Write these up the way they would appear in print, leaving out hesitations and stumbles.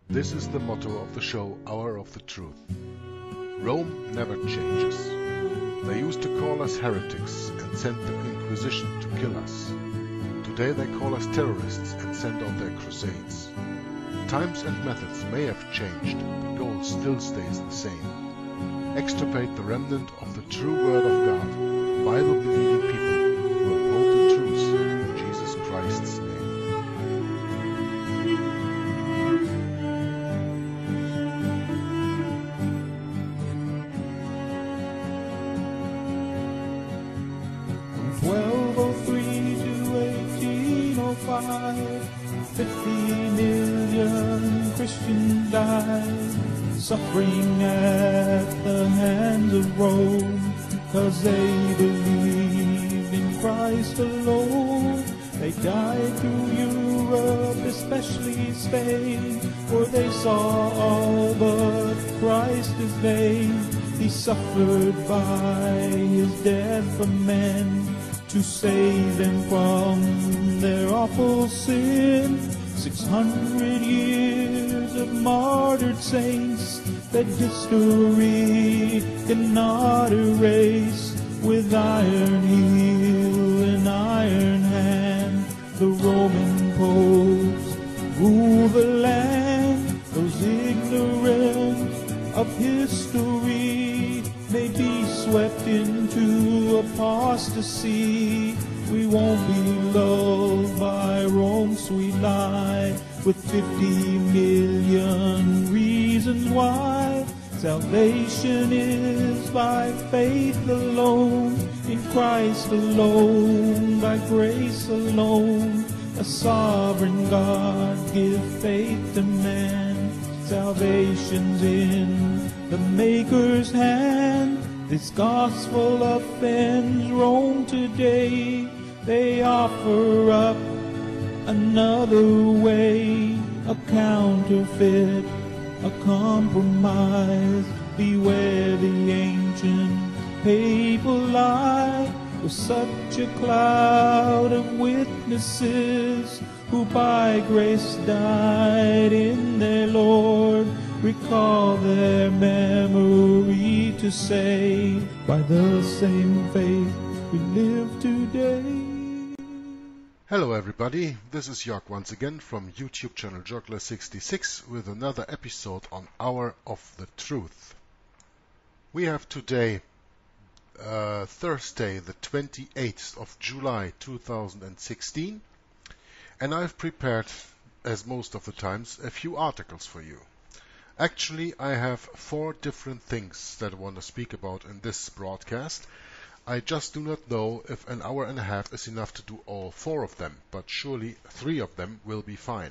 This is the motto of the show Hour of the Truth. Rome never changes. They used to call us heretics and sent the Inquisition to kill us. Today they call us terrorists and send on their crusades. Times and methods may have changed, the goal still stays the same. Extirpate the remnant of the true Word of God, Bible-believing people who uphold the truths in Jesus Christ's name. From 1203 to 1805, 50 million Christians died, suffering at the hands of Rome, 'cause they believed in Christ alone. They died through Europe, especially Spain, for they saw all but Christ is vain. He suffered by his death for men, to save them from their awful sin. 600 years of martyred saints that history cannot erase. With iron heel and iron hand, the Roman popes rule the land. Those ignorant of history may be swept into apostasy. We won't be lulled by Rome's sweet lie, with 50 million reasons why. Salvation is by faith alone, in Christ alone, by grace alone. A sovereign God give faith to man. Salvation's in the Maker's hand. This gospel offends Rome today. They offer up another way, a counterfeit, a compromise. Beware the ancient papal lie, with such a cloud of witnesses who by grace died in their Lord. Recall their memory to say, by the same faith we live today. Hello everybody, this is Jörg once again from YouTube channel Joggler66 with another episode on Hour of the Truth. We have today Thursday the 28th of July 2016, and I've prepared, as most of the times, a few articles for you. Actually, I have 4 different things that I want to speak about in this broadcast. I just do not know if an hour and a half is enough to do all 4 of them, but surely 3 of them will be fine.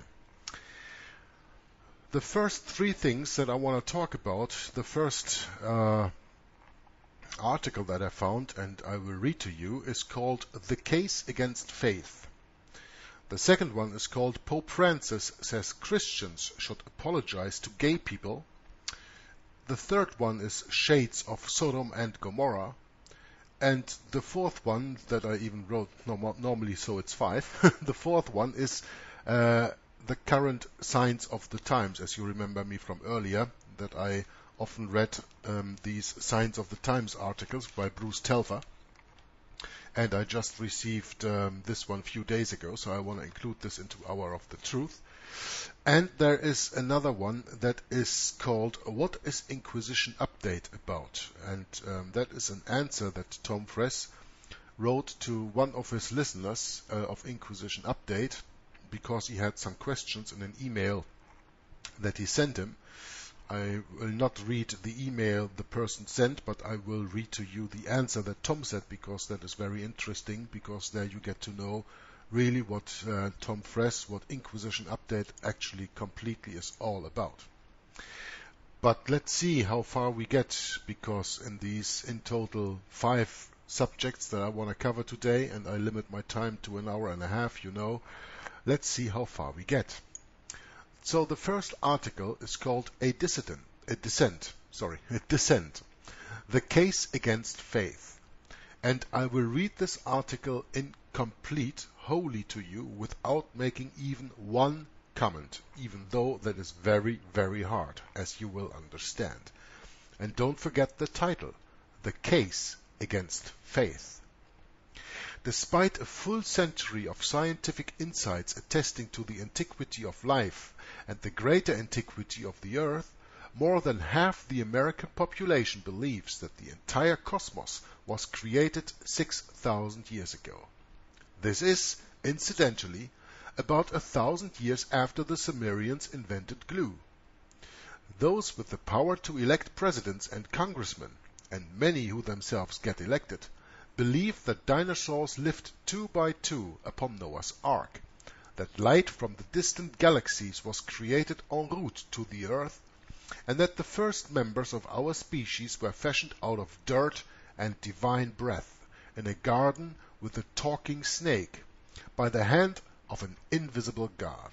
The first 3 things that I want to talk about, the first article that I found, and I will read to you, is called The Case Against Faith. The second one is called Pope Francis Says Christians Should Apologize to Gay People. The third one is Shades of Sodom and Gomorrah. And the fourth one that I even wrote, normally so it's 5, the fourth one is the current signs of the times. As you remember me from earlier, that I often read these Signs of the Times articles by Bruce Telfer. And I just received this one a few days ago, so I want to include this into Hour of the Truth. And there is another one that is called What is Inquisition Update About? And that is an answer that Tom Friess wrote to one of his listeners of Inquisition Update, because he had some questions in an email that he sent him. I will not read the email the person sent, but I will read to you the answer that Tom said, because that is very interesting, because there you get to know really what Tom Friess, what Inquisition Update actually completely is all about. But let's see how far we get, because in these in total 5 subjects that I want to cover today, and I limit my time to an hour and a half, you know, let's see how far we get. So the first article is called A Dissent. The Case Against Faith. And I will read this article in complete, wholly to you, without making even one comment, even though that is very, very hard, as you will understand. And don't forget the title, The Case Against Faith. Despite a full century of scientific insights attesting to the antiquity of life and the greater antiquity of the earth, more than half the American population believes that the entire cosmos was created 6,000 years ago. This is, incidentally, about 1,000 years after the Sumerians invented glue. Those with the power to elect presidents and congressmen, and many who themselves get elected, believe that dinosaurs lived 2 by 2 upon Noah's Ark, that light from the distant galaxies was created en route to the Earth, and that the first members of our species were fashioned out of dirt and divine breath in a garden with a talking snake by the hand of an invisible God.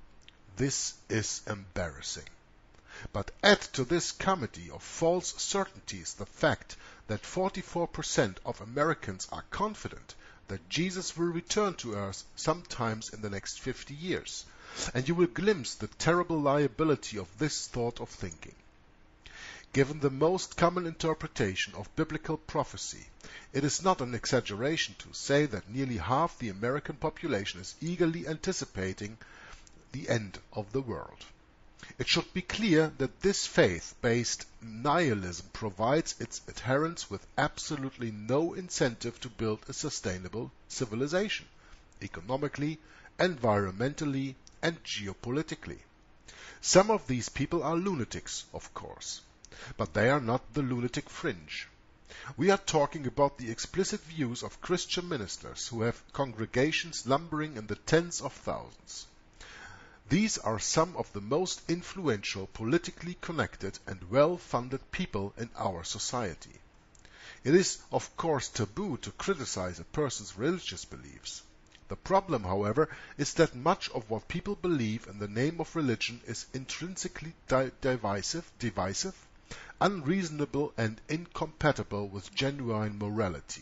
This is embarrassing. But add to this comedy of false certainties the fact that 44% of Americans are confident that Jesus will return to Earth sometimes in the next 50 years, and you will glimpse the terrible liability of this thought of thinking. Given the most common interpretation of biblical prophecy, it is not an exaggeration to say that nearly half the American population is eagerly anticipating the end of the world. It should be clear that this faith-based nihilism provides its adherents with absolutely no incentive to build a sustainable civilization, economically, environmentally, and geopolitically. Some of these people are lunatics, of course, but they are not the lunatic fringe. We are talking about the explicit views of Christian ministers who have congregations numbering in the tens of thousands. These are some of the most influential, politically connected, and well-funded people in our society. It is, of course, taboo to criticize a person's religious beliefs. The problem, however, is that much of what people believe in the name of religion is intrinsically divisive, unreasonable, and incompatible with genuine morality.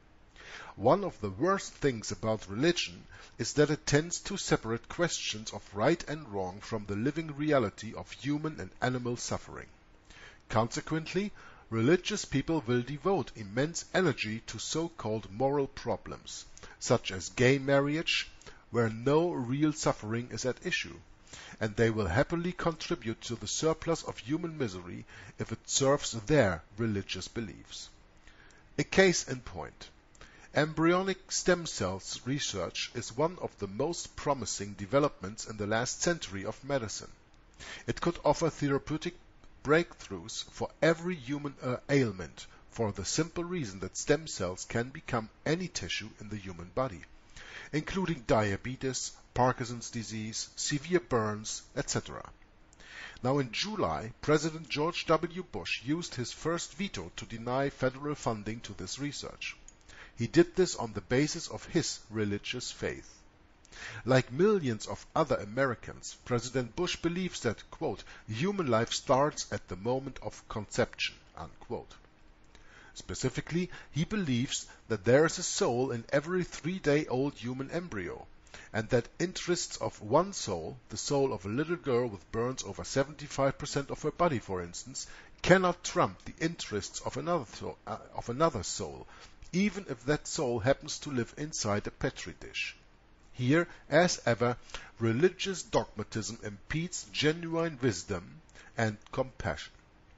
One of the worst things about religion is that it tends to separate questions of right and wrong from the living reality of human and animal suffering. Consequently, religious people will devote immense energy to so-called moral problems, such as gay marriage, where no real suffering is at issue, and they will happily contribute to the surplus of human misery if it serves their religious beliefs. A case in point. Embryonic stem cells research is one of the most promising developments in the last century of medicine. It could offer therapeutic breakthroughs for every human ailment, for the simple reason that stem cells can become any tissue in the human body, including diabetes, Parkinson's disease, severe burns, etc. Now in July, President George W. Bush used his first veto to deny federal funding to this research. He did this on the basis of his religious faith. Like millions of other Americans, President Bush believes that, quote, human life starts at the moment of conception, unquote. Specifically, he believes that there is a soul in every 3-day-old human embryo, and that interests of one soul, the soul of a little girl with burns over 75% of her body, for instance, cannot trump the interests of another soul, even if that soul happens to live inside a petri dish. Here, as ever, religious dogmatism impedes genuine wisdom and compassion.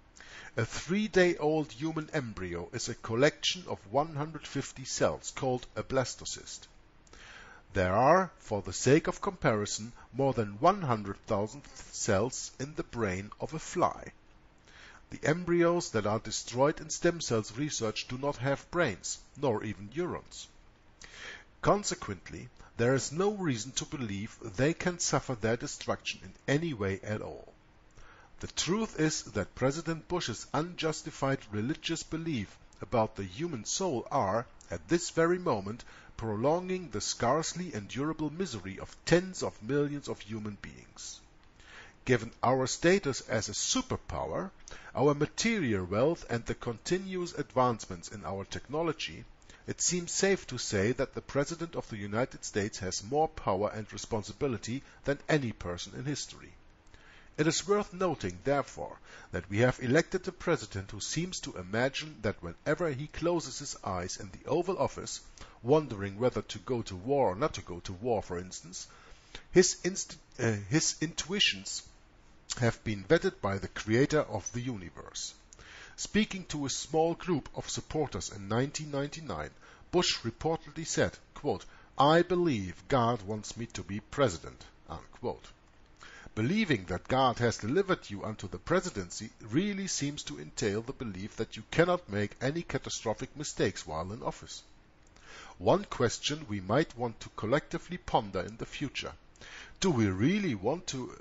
A 3-day-old human embryo is a collection of 150 cells called a blastocyst. There are, for the sake of comparison, more than 100,000 cells in the brain of a fly. The embryos that are destroyed in stem cells research do not have brains, nor even neurons. Consequently, there is no reason to believe they can suffer their destruction in any way at all. The truth is that President Bush's unjustified religious belief about the human soul are, at this very moment, prolonging the scarcely endurable misery of tens of millions of human beings. Given our status as a superpower, our material wealth, and the continuous advancements in our technology, it seems safe to say that the President of the United States has more power and responsibility than any person in history. It is worth noting, therefore, that we have elected a President who seems to imagine that whenever he closes his eyes in the Oval Office, wondering whether to go to war or not to go to war, for instance, his intuitions have been vetted by the creator of the universe. Speaking to a small group of supporters in 1999, Bush reportedly said, quote, "I believe God wants me to be president," unquote. Believing that God has delivered you unto the presidency really seems to entail the belief that you cannot make any catastrophic mistakes while in office. One question we might want to collectively ponder in the future: do we really want to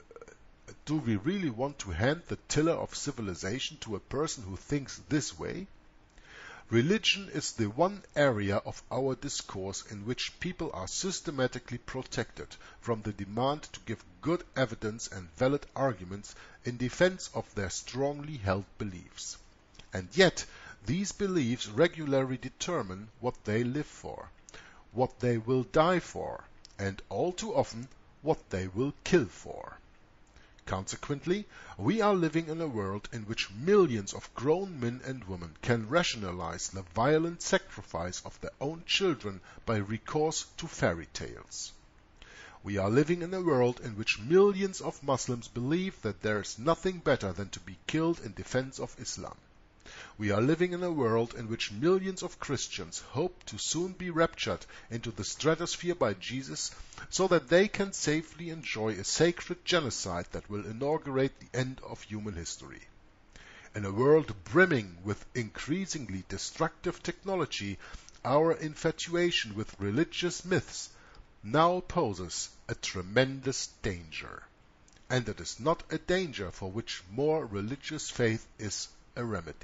hand the tiller of civilization to a person who thinks this way? Religion is the one area of our discourse in which people are systematically protected from the demand to give good evidence and valid arguments in defense of their strongly held beliefs. And yet, these beliefs regularly determine what they live for, what they will die for, and all too often, what they will kill for. Consequently, we are living in a world in which millions of grown men and women can rationalize the violent sacrifice of their own children by recourse to fairy tales. We are living in a world in which millions of Muslims believe that there is nothing better than to be killed in defense of Islam. We are living in a world in which millions of Christians hope to soon be raptured into the stratosphere by Jesus so that they can safely enjoy a sacred genocide that will inaugurate the end of human history. In a world brimming with increasingly destructive technology, our infatuation with religious myths now poses a tremendous danger. And it is not a danger for which more religious faith is a remedy.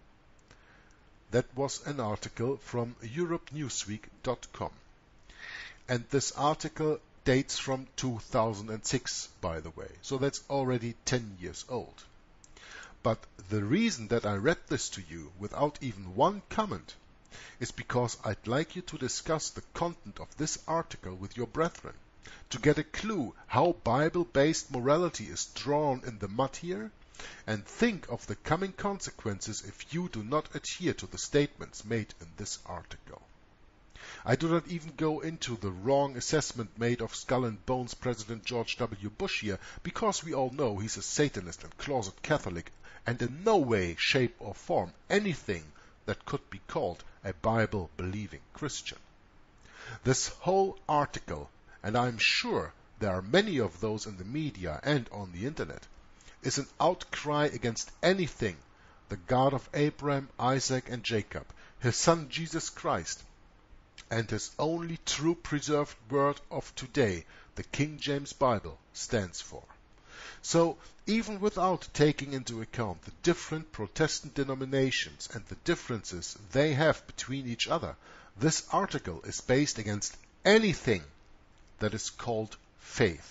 That was an article from EuropeNewsweek.com. And this article dates from 2006, by the way, so that's already 10 years old. But the reason that I read this to you without even one comment is because I'd like you to discuss the content of this article with your brethren, to get a clue how Bible-based morality is drawn in the mud here, and think of the coming consequences if you do not adhere to the statements made in this article. I do not even go into the wrong assessment made of Skull and Bones President George W. Bush here, because we all know he's a Satanist and closet Catholic, and in no way, shape or form anything that could be called a Bible-believing Christian. This whole article, and I'm sure there are many of those in the media and on the internet, is an outcry against anything the God of Abraham, Isaac, and Jacob, his son Jesus Christ, and his only true preserved word of today, the King James Bible, stands for. So, even without taking into account the different Protestant denominations and the differences they have between each other, this article is based against anything that is called faith.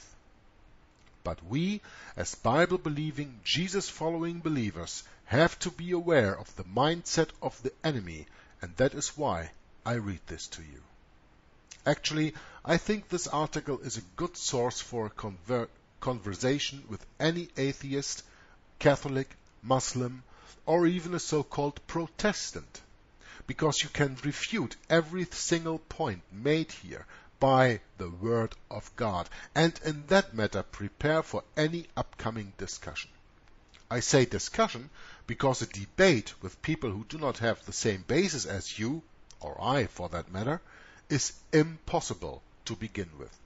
But we, as Bible-believing, Jesus-following believers, have to be aware of the mindset of the enemy, and that is why I read this to you. Actually, I think this article is a good source for a conversation with any atheist, Catholic, Muslim, or even a so-called Protestant, because you can refute every single point made here by the Word of God, and in that matter prepare for any upcoming discussion. I say discussion because a debate with people who do not have the same basis as you, or I for that matter, is impossible to begin with.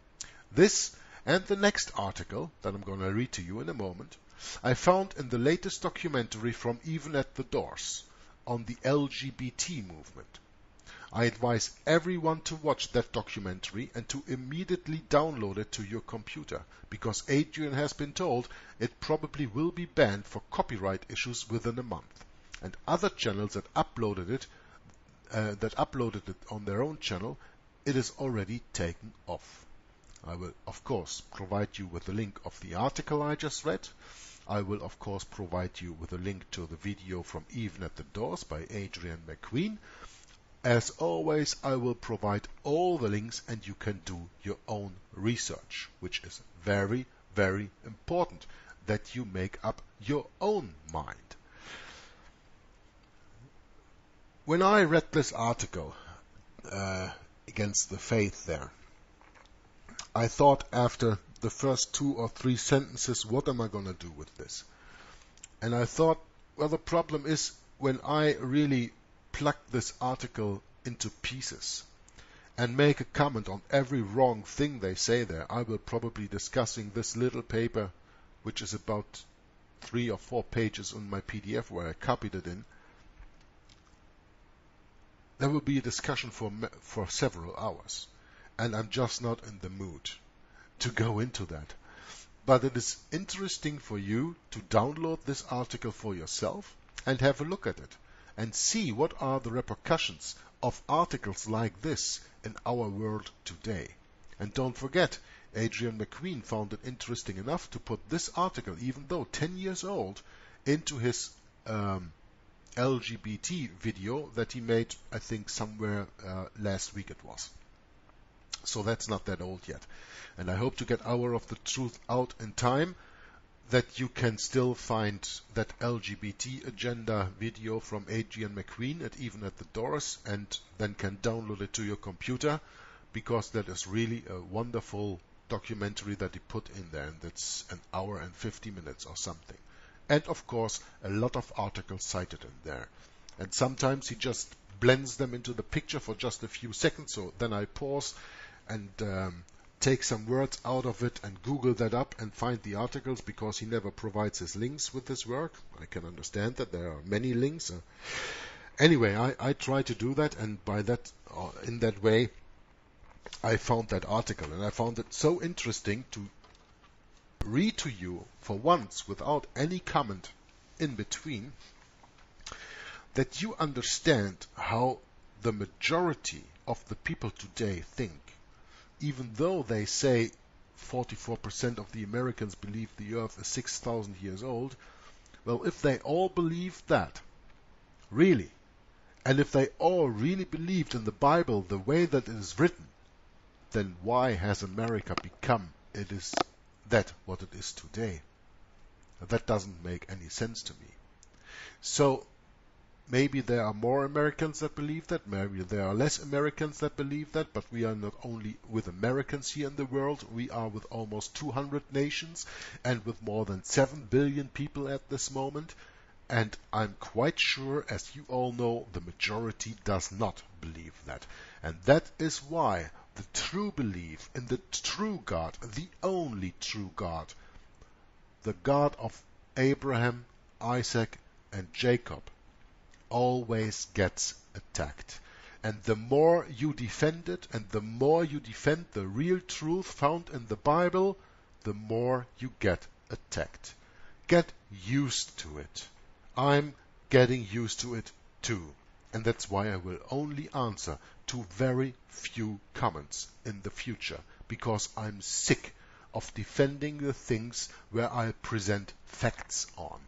This and the next article that I'm going to read to you in a moment, I found in the latest documentary from Even at the Doors on the LGBT movement. I advise everyone to watch that documentary and to immediately download it to your computer, because Adrian has been told it probably will be banned for copyright issues within a month, and other channels that uploaded it on their own channel, it is already taken off. I will, of course, provide you with a link of the article I just read. I will, of course, provide you with a link to the video from Even at the Doors by Adrian McQueen. As always, I will provide all the links and you can do your own research, which is very, very important that you make up your own mind. When I read this article against the faith there, I thought after the first 2 or 3 sentences, what am I going to do with this? And I thought, well, the problem is when I really plug this article into pieces and make a comment on every wrong thing they say there, I will probably be discussing this little paper, which is about 3 or 4 pages on my PDF where I copied it in. There will be a discussion for several hours, and I'm just not in the mood to go into that. But it is interesting for you to download this article for yourself and have a look at it and see what are the repercussions of articles like this in our world today. And don't forget, Adrian McQueen found it interesting enough to put this article, even though 10 years old, into his LGBT video that he made, I think, somewhere last week it was. So that's not that old yet. And I hope to get Hour of the Truth out in time, that you can still find that LGBT agenda video from Adrian McQueen even at the doors, and then can download it to your computer, because that is really a wonderful documentary that he put in there, and that's an hour and 50 minutes or something. And of course, a lot of articles cited in there. And sometimes he just blends them into the picture for just a few seconds, so then I pause and take some words out of it and Google that up and find the articles, because he never provides his links with his work. I can understand that there are many links. Anyway, I try to do that, and by that, in that way, I found that article, and I found it so interesting to read to you for once without any comment in between, that you understand how the majority of the people today think. Even though they say 44% of the Americans believe the earth is 6,000 years old, well, if they all believe that, really, and if they all really believed in the Bible the way that it is written, then why has America become what it is today? That doesn't make any sense to me. So maybe there are more Americans that believe that, maybe there are less Americans that believe that, but we are not only with Americans here in the world, we are with almost 200 nations and with more than 7 billion people at this moment. And I'm quite sure, as you all know, the majority does not believe that. And that is why the true belief in the true God, the only true God, the God of Abraham, Isaac, and Jacob, always gets attacked. And the more you defend it, and the more you defend the real truth found in the Bible, the more you get attacked. Get used to it. I'm getting used to it too. And that's why I will only answer to very few comments in the future, because I'm sick of defending the things where I present facts on.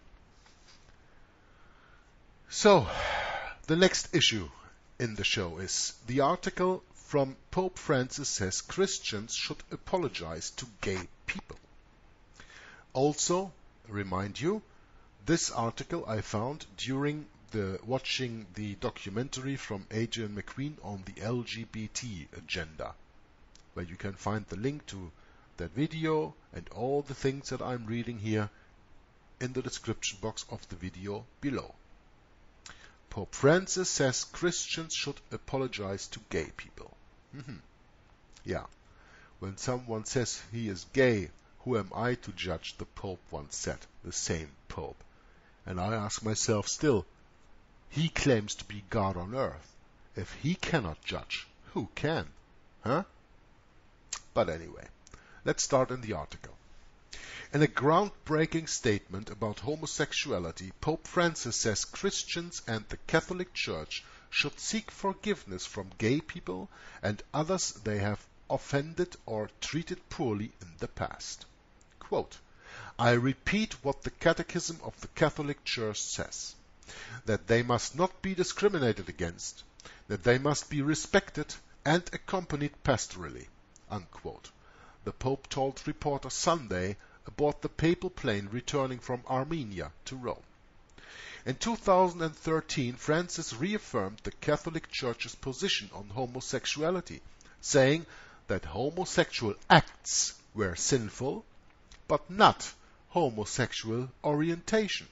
So, the next issue in the show is the article from Pope Francis says Christians should apologize to gay people. Also, remind you, this article I found during watching the documentary from Adrian McQueen on the LGBT agenda, where you can find the link to that video and all the things that I'm reading here in the description box of the video below. Pope Francis says Christians should apologize to gay people. Yeah, when someone says he is gay, who am I to judge, the Pope once said, the same Pope. And I ask myself still, he claims to be God on earth. If he cannot judge, who can? Huh? But anyway, let's start in the article. In a groundbreaking statement about homosexuality, Pope Francis says Christians and the Catholic Church should seek forgiveness from gay people and others they have offended or treated poorly in the past. Quote, I repeat what the Catechism of the Catholic Church says, that they must not be discriminated against, that they must be respected and accompanied pastorally, unquote. The Pope told reporters Sunday aboard the papal plane returning from Armenia to Rome. In 2013, Francis reaffirmed the Catholic Church's position on homosexuality, saying that homosexual acts were sinful, but not homosexual orientation.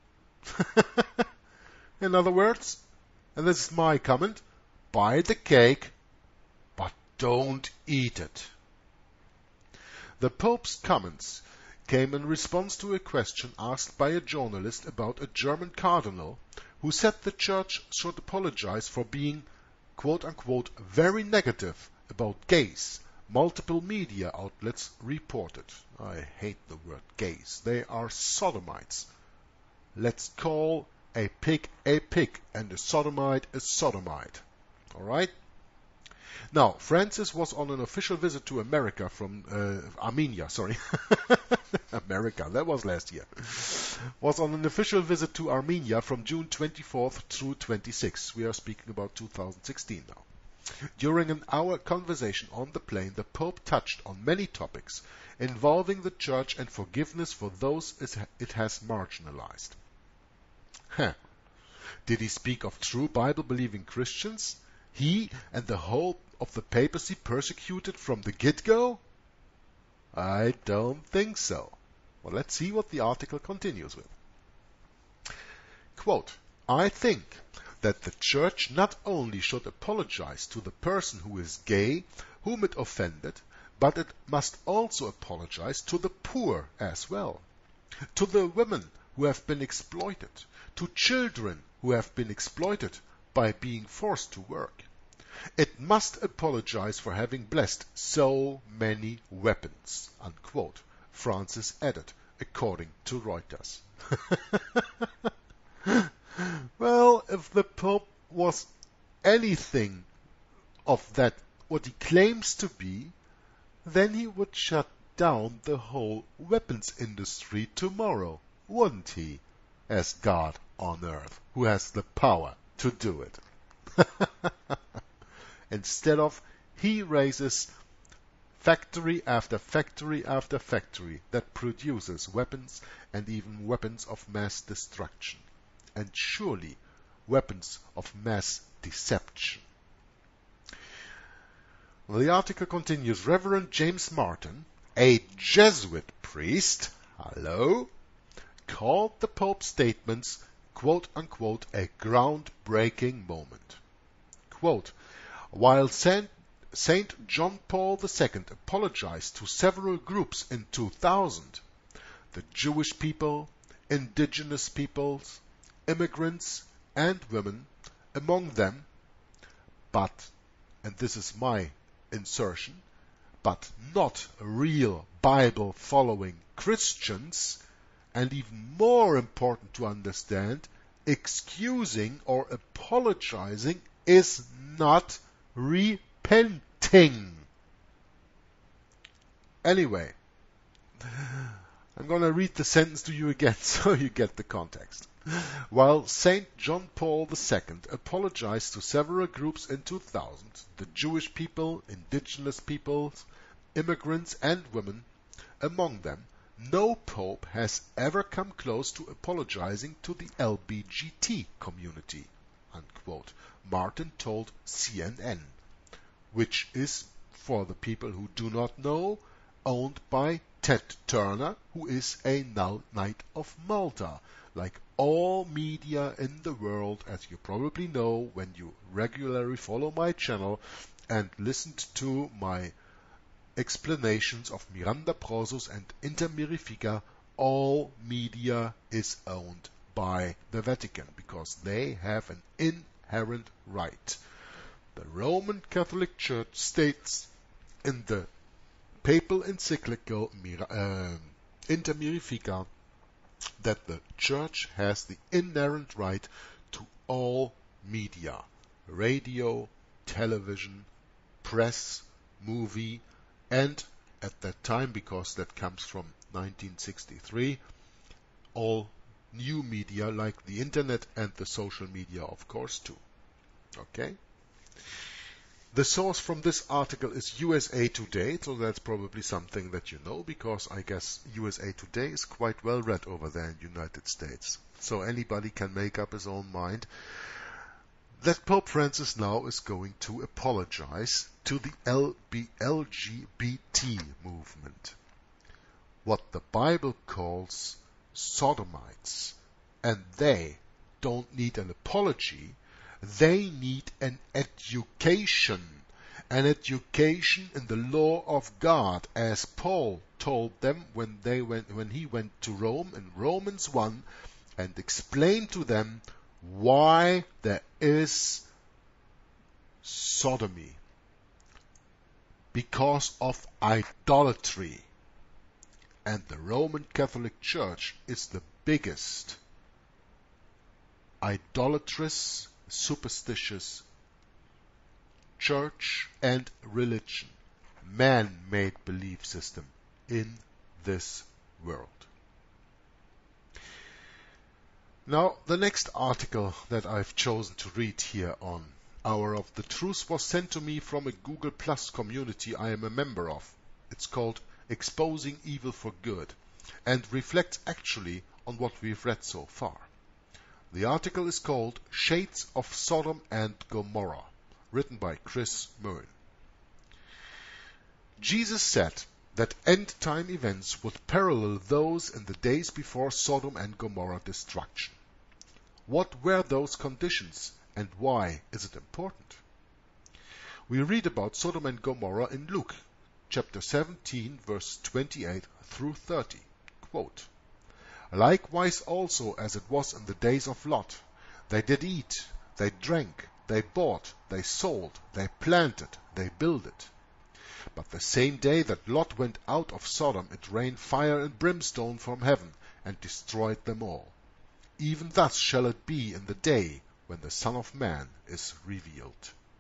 In other words, and this is my comment, buy the cake, but don't eat it. The Pope's comments came in response to a question asked by a journalist about a German cardinal who said the Church should apologize for being, quote-unquote, very negative about gays. Multiple media outlets reported. I hate the word gays. They are sodomites. Let's call a pig and a sodomite a sodomite. Alright? Now, Francis was on an official visit to America from Armenia, sorry. America, that was last year. Was on an official visit to Armenia from June 24th through 26th. We are speaking about 2016 now. During an hour conversation on the plane, the Pope touched on many topics involving the Church and forgiveness for those it has marginalized. Did he speak of true Bible-believing Christians? He and the whole of the papacy persecuted from the get-go? I don't think so. Well, let's see what the article continues with. Quote, I think that the Church not only should apologize to the person who is gay, whom it offended, but it must also apologize to the poor as well, to the women who have been exploited, to children who have been exploited by being forced to work. It must apologize for having blessed so many weapons, unquote, Francis added, according to Reuters. Well, if the Pope was anything of that, what he claims to be, then he would shut down the whole weapons industry tomorrow, wouldn't he? As God on earth, who has the power to do it. Instead of, he raises factory after factory after factory that produces weapons and even weapons of mass destruction. And surely weapons of mass deception. The article continues, Reverend James Martin, a Jesuit priest, called the Pope's statements, quote-unquote, a groundbreaking moment. Quote, while Saint John Paul II apologized to several groups in 2000, the Jewish people, indigenous peoples, immigrants, and women among them, but, and this is my insertion, but not real Bible-following Christians, and even more important to understand, excusing or apologizing is not repenting. Anyway, I'm going to read the sentence to you again so you get the context. While St. John Paul II apologized to several groups in 2000, the Jewish people, indigenous peoples, immigrants, and women among them, no pope has ever come close to apologizing to the LGBT community, unquote, Martin told CNN, which is, for the people who do not know, owned by Ted Turner, who is a Knight of Malta, like all media in the world, as you probably know when you regularly follow my channel and listened to my explanations of Miranda Prosus and Inter Mirifica. All media is owned by the Vatican because they have an inherent right. The Roman Catholic Church states in the papal encyclical Inter Mirifica that the Church has the inherent right to all media, radio, television, press, movie, and at that time, because that comes from 1963, all new media like the internet and the social media, of course, too. Okay? The source from this article is USA Today, so that's probably something that you know, because I guess USA Today is quite well read over there in the United States. So anybody can make up his own mind that Pope Francis now is going to apologize to the LGBT movement, what the Bible calls sodomites. And they don't need an apology. They need an education in the law of God, as Paul told them when he went to Rome in Romans 1 and explained to them why there is sodomy. Because of idolatry. And the Roman Catholic Church is the biggest idolatrous, superstitious church and religion, man-made belief system in this world. Now, the next article that I've chosen to read here on Hour of the Truth was sent to me from a Google Plus community I am a member of. It's called Exposing Evil for Good, and reflects actually on what we've read so far. The article is called Shades of Sodom and Gomorrah, written by Chris Moen. Jesus said that end-time events would parallel those in the days before Sodom and Gomorrah destruction. What were those conditions, and why is it important? We read about Sodom and Gomorrah in Luke, chapter 17, verse 28 through 30. Quote, Likewise also as it was in the days of Lot, they did eat, they drank, they bought, they sold, they planted, they builded. But the same day that Lot went out of Sodom, it rained fire and brimstone from heaven, and destroyed them all. Even thus shall it be in the day when the Son of Man is revealed.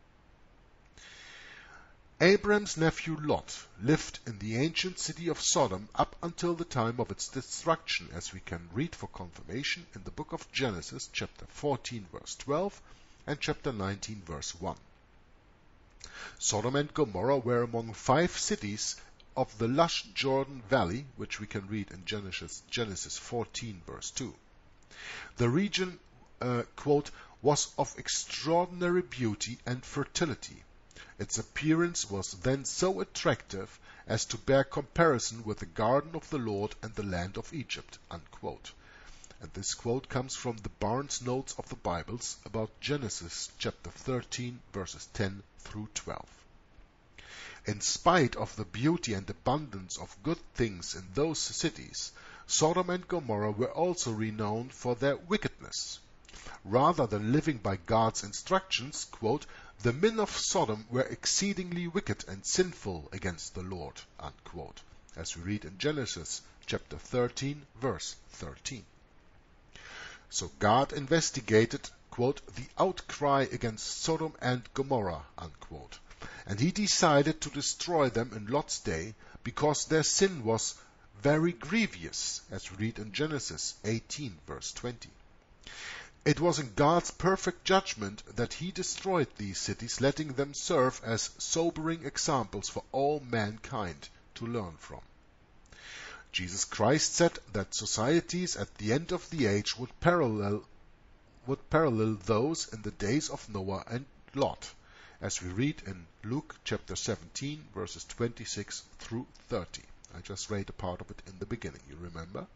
Abraham's nephew Lot lived in the ancient city of Sodom up until the time of its destruction, as we can read for confirmation in the book of Genesis, chapter 14, verse 12, and chapter 19, verse 1. Sodom and Gomorrah were among 5 cities of the lush Jordan Valley, which we can read in Genesis 14, verse 2. The region, quote, was of extraordinary beauty and fertility. Its appearance was then so attractive as to bear comparison with the garden of the Lord and the land of Egypt, unquote. And this quote comes from the Barnes Notes of the Bibles about Genesis chapter 13, verses 10 through 12. In spite of the beauty and abundance of good things in those cities, Sodom and Gomorrah were also renowned for their wickedness. Rather than living by God's instructions, quote, the men of Sodom were exceedingly wicked and sinful against the Lord, unquote, as we read in Genesis chapter 13, verse 13. So God investigated, quote, the outcry against Sodom and Gomorrah, unquote, and he decided to destroy them in Lot's day because their sin was very grievous, as we read in Genesis 18, verse 20. It was in God's perfect judgment that he destroyed these cities, letting them serve as sobering examples for all mankind to learn from. Jesus Christ said that societies at the end of the age would parallel those in the days of Noah and Lot, as we read in Luke chapter 17, verses 26 through 30. I just read a part of it in the beginning, you remember?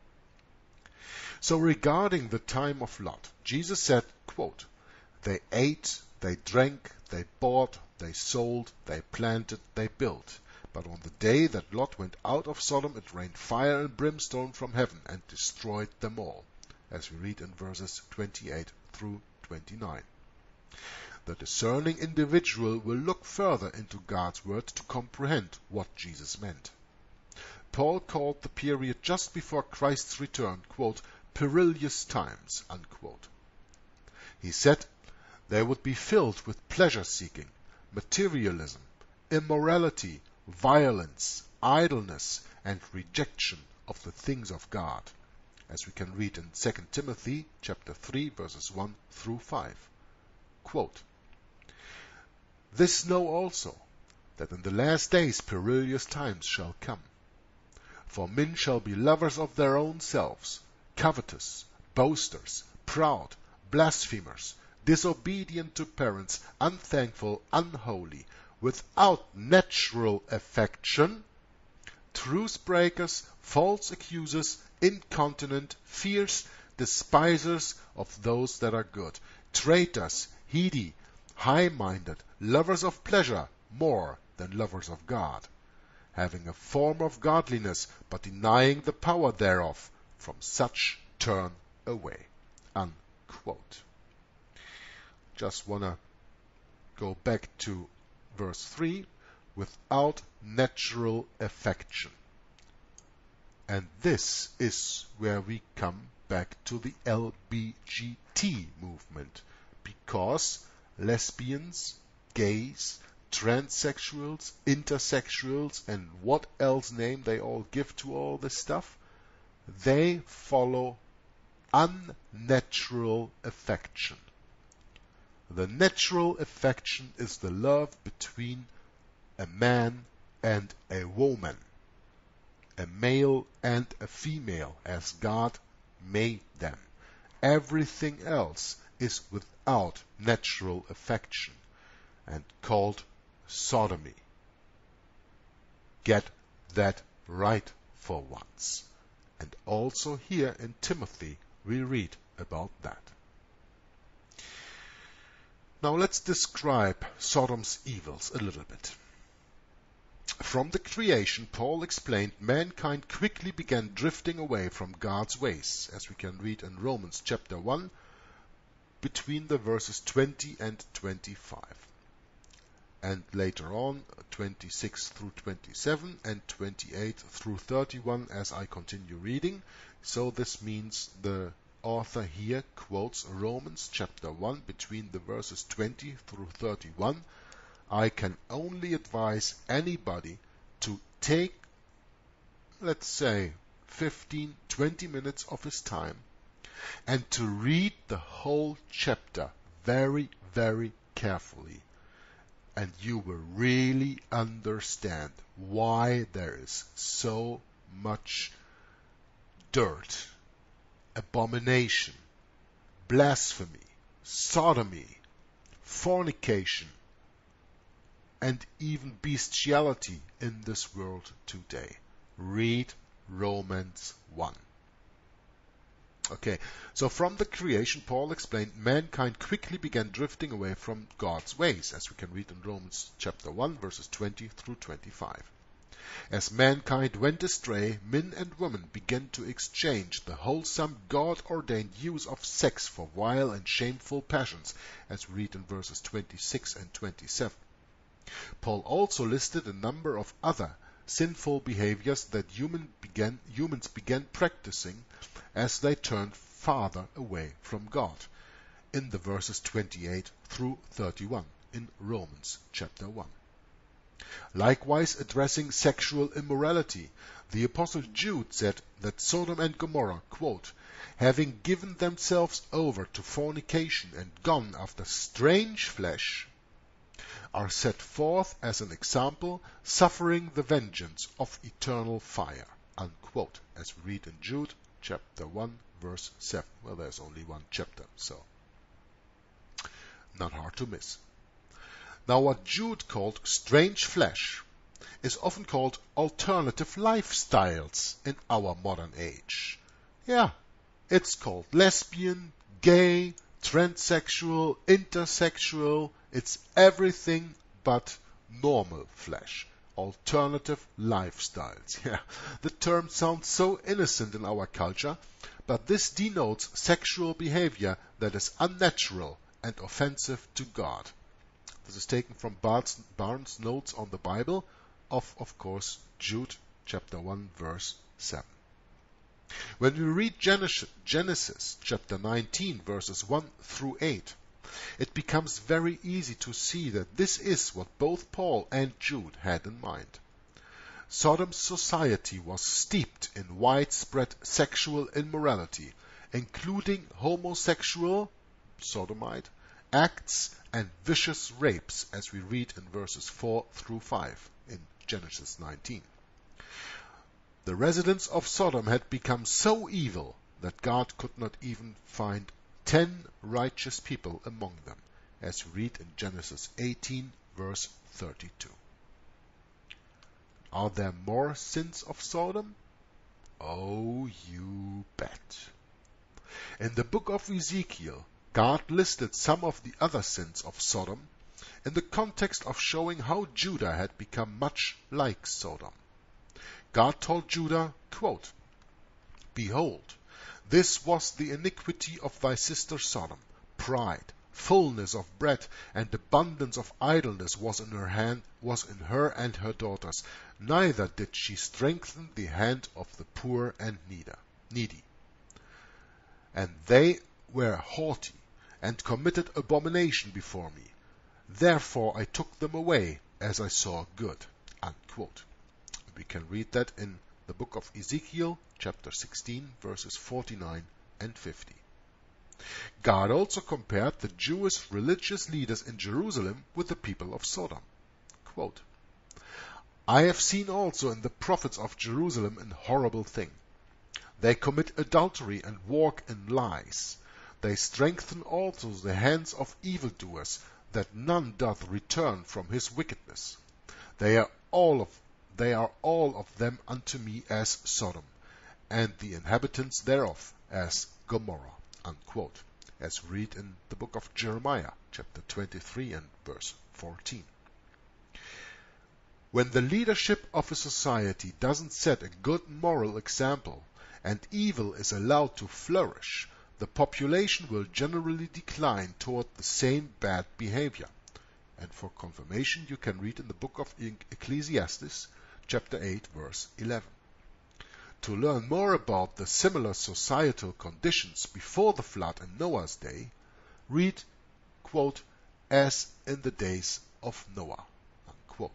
So regarding the time of Lot, Jesus said, quote, they ate, they drank, they bought, they sold, they planted, they built. But on the day that Lot went out of Sodom, it rained fire and brimstone from heaven and destroyed them all, as we read in verses 28 through 29. The discerning individual will look further into God's word to comprehend what Jesus meant. Paul called the period just before Christ's return, quote, perilous times, unquote. He said they would be filled with pleasure-seeking, materialism, immorality, violence, idleness, and rejection of the things of God, as we can read in 2 Timothy chapter 3, verses 1 through 5. Quote, This know also, that in the last days perilous times shall come. For men shall be lovers of their own selves, covetous, boasters, proud, blasphemers, disobedient to parents, unthankful, unholy, without natural affection, truce breakers, false accusers, incontinent, fierce, despisers of those that are good, traitors, heady, high-minded, lovers of pleasure more than lovers of God, having a form of godliness, but denying the power thereof. From such turn away. Unquote. Just want to go back to verse 3. Without natural affection. And this is where we come back to the LGBT movement, because lesbians, gays, transsexuals, intersexuals, and what else name they all give to all this stuff, they follow unnatural affection. The natural affection is the love between a man and a woman, a male and a female, as God made them. Everything else is without natural affection and called sodomy. Get that right for once. And also here in Timothy we read about that. Now let's describe Sodom's evils a little bit. From the creation, Paul explained, mankind quickly began drifting away from God's ways, as we can read in Romans chapter 1, between the verses 20 and 25. And later on, 26 through 27 and 28 through 31 as I continue reading. So this means the author here quotes Romans chapter 1 between the verses 20 through 31. I can only advise anybody to take, let's say, 15-20 minutes of his time and to read the whole chapter very, very carefully. And you will really understand why there is so much dirt, abomination, blasphemy, sodomy, fornication, and even bestiality in this world today. Read Romans 1. Okay, so from the creation, Paul explained, mankind quickly began drifting away from God's ways, as we can read in Romans chapter 1, verses 20 through 25. As mankind went astray, men and women began to exchange the wholesome God-ordained use of sex for vile and shameful passions, as we read in verses 26 and 27. Paul also listed a number of other sinful behaviors that humans began practicing as they turned farther away from God, in the verses 28 through 31 in Romans chapter 1. Likewise, addressing sexual immorality, the Apostle Jude said that Sodom and Gomorrah, quote, having given themselves over to fornication and gone after strange flesh, are set forth as an example, suffering the vengeance of eternal fire, unquote, as we read in Jude chapter 1, verse 7. Well, there's only one chapter, so not hard to miss. Now, what Jude called strange flesh is often called alternative lifestyles in our modern age. Yeah, it's called lesbian, gay, transsexual, intersexual. It's everything but normal flesh. Alternative lifestyles. Yeah, the term sounds so innocent in our culture, but this denotes sexual behavior that is unnatural and offensive to God. This is taken from Barnes' Notes on the Bible of course, Jude chapter 1, verse 7. When we read Genesis chapter 19, verses 1 through 8, it becomes very easy to see that this is what both Paul and Jude had in mind. Sodom's society was steeped in widespread sexual immorality, including homosexual, sodomite, acts and vicious rapes, as we read in verses 4 through 5 in Genesis 19. The residents of Sodom had become so evil that God could not even find 10 righteous people among them, as we read in Genesis 18, verse 32. Are there more sins of Sodom? Oh, you bet. In the book of Ezekiel, God listed some of the other sins of Sodom in the context of showing how Judah had become much like Sodom. God told Judah, quote, "Behold, this was the iniquity of thy sister Sodom. Pride, fullness of bread, and abundance of idleness was in her and her daughters. Neither did she strengthen the hand of the poor and needy. And they were haughty, and committed abomination before me. Therefore I took them away, as I saw good." Unquote. We can read that in the book of Ezekiel, chapter 16, verses 49 and 50. God also compared the Jewish religious leaders in Jerusalem with the people of Sodom. Quote, "I have seen also in the prophets of Jerusalem an horrible thing. They commit adultery and walk in lies. They strengthen also the hands of evildoers, that none doth return from his wickedness. They are all of them unto me as Sodom, and the inhabitants thereof as Gomorrah." Unquote, as read in the book of Jeremiah, chapter 23 and verse 14. When the leadership of a society doesn't set a good moral example, and evil is allowed to flourish, the population will generally decline toward the same bad behavior. And for confirmation, you can read in the book of Ecclesiastes, chapter 8, verse 11. To learn more about the similar societal conditions before the flood in Noah's day, read, quote, "as in the days of Noah." Unquote.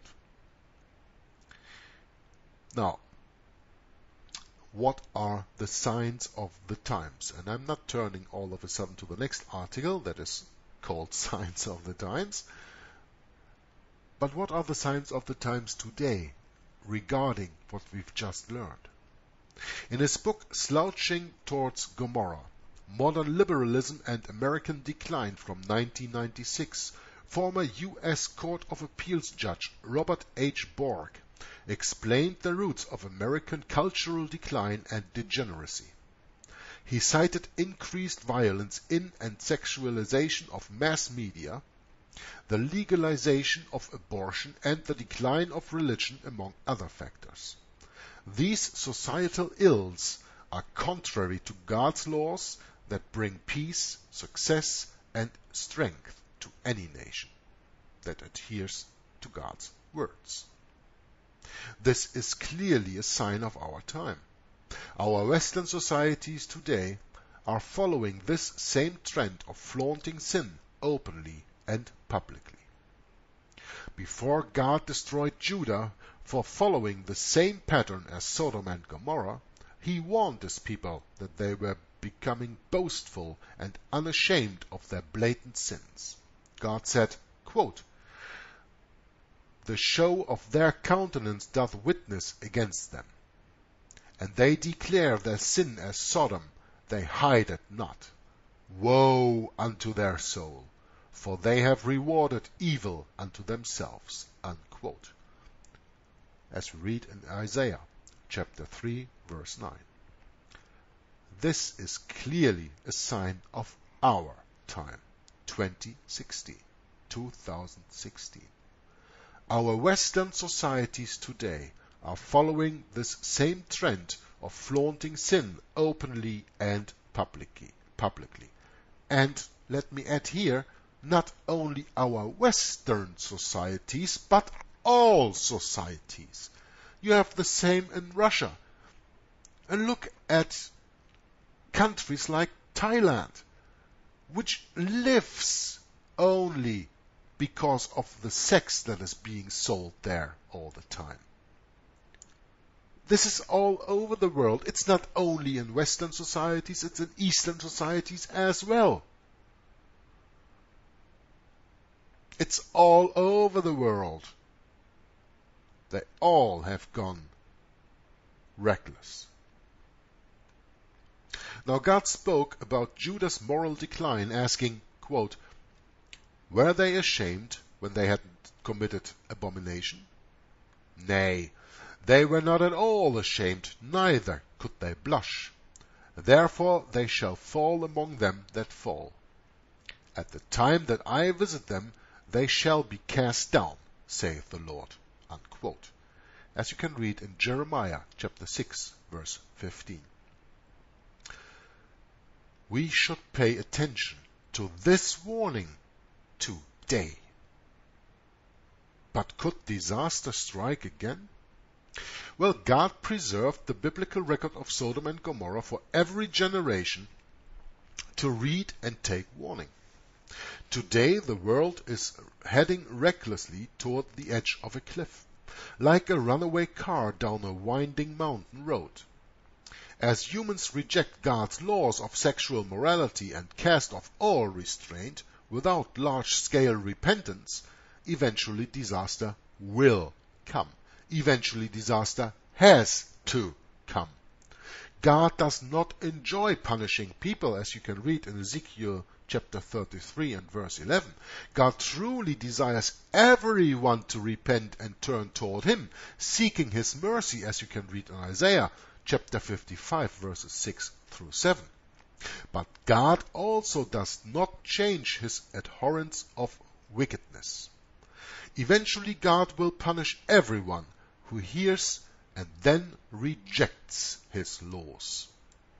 Now, what are the signs of the times? And I'm not turning all of a sudden to the next article that is called Signs of the Times. But what are the signs of the times today regarding what we've just learned? In his book Slouching Towards Gomorrah, Modern Liberalism and American Decline from 1996, former U.S. Court of Appeals Judge Robert H. Bork explained the roots of American cultural decline and degeneracy. He cited increased violence in and sexualization of mass media, the legalization of abortion, and the decline of religion, among other factors. These societal ills are contrary to God's laws that bring peace, success, and strength to any nation that adheres to God's words. This is clearly a sign of our time. Our Western societies today are following this same trend of flaunting sin openly and publicly. Before God destroyed Judah for following the same pattern as Sodom and Gomorrah, he warned his people that they were becoming boastful and unashamed of their blatant sins. God said, quote, "The show of their countenance doth witness against them, and they declare their sin as Sodom, they hide it not. Woe unto their soul, for they have rewarded evil unto themselves." Unquote. As we read in Isaiah chapter 3, verse 9. This is clearly a sign of our time, 2016. Our Western societies today are following this same trend of flaunting sin openly and publicly. And let me add here, not only our Western societies, but all societies. You have the same in Russia. And look at countries like Thailand, which lives only because of the sex that is being sold there all the time. This is all over the world. It's not only in Western societies, it's in Eastern societies as well. It's all over the world. They all have gone reckless. Now God spoke about Judah's moral decline, asking, quote, "Were they ashamed when they had committed abomination? Nay, they were not at all ashamed, neither could they blush. Therefore they shall fall among them that fall. At the time that I visit them, they shall be cast down, saith the Lord." Unquote. As you can read in Jeremiah chapter 6, verse 15. We should pay attention to this warning today. But could disaster strike again? Well, God preserved the biblical record of Sodom and Gomorrah for every generation to read and take warning. Today the world is heading recklessly toward the edge of a cliff, like a runaway car down a winding mountain road. As humans reject God's laws of sexual morality and cast off all restraint without large-scale repentance, eventually disaster will come. Eventually disaster has to come. God does not enjoy punishing people, as you can read in Ezekiel chapter 33 and verse 11. God truly desires everyone to repent and turn toward Him, seeking His mercy, as you can read in Isaiah chapter 55 verses 6 through 7. But God also does not change His abhorrence of wickedness. Eventually God will punish everyone who hears and then rejects His laws.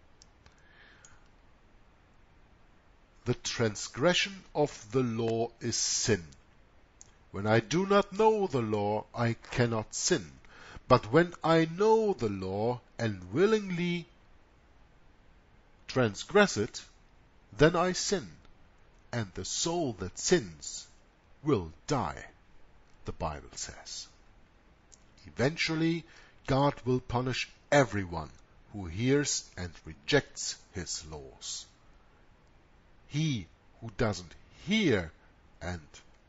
The transgression of the law is sin. When I do not know the law, I cannot sin. But when I know the law and willingly transgress it, then I sin, and the soul that sins will die, the Bible says. Eventually, God will punish everyone who hears and rejects His laws. He who doesn't hear and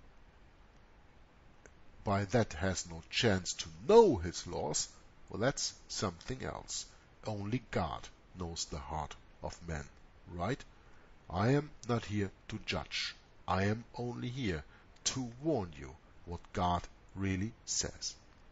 by that has no chance to know His laws, well, that's something else. Only God knows the heart of man, right? I am not here to judge. I am only here to warn you what God really says.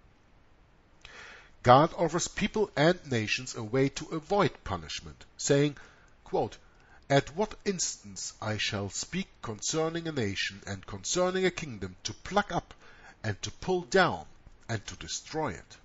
God offers people and nations a way to avoid punishment, saying, quote, "At what instance I shall speak concerning a nation and concerning a kingdom to pluck up and to pull down and to destroy it.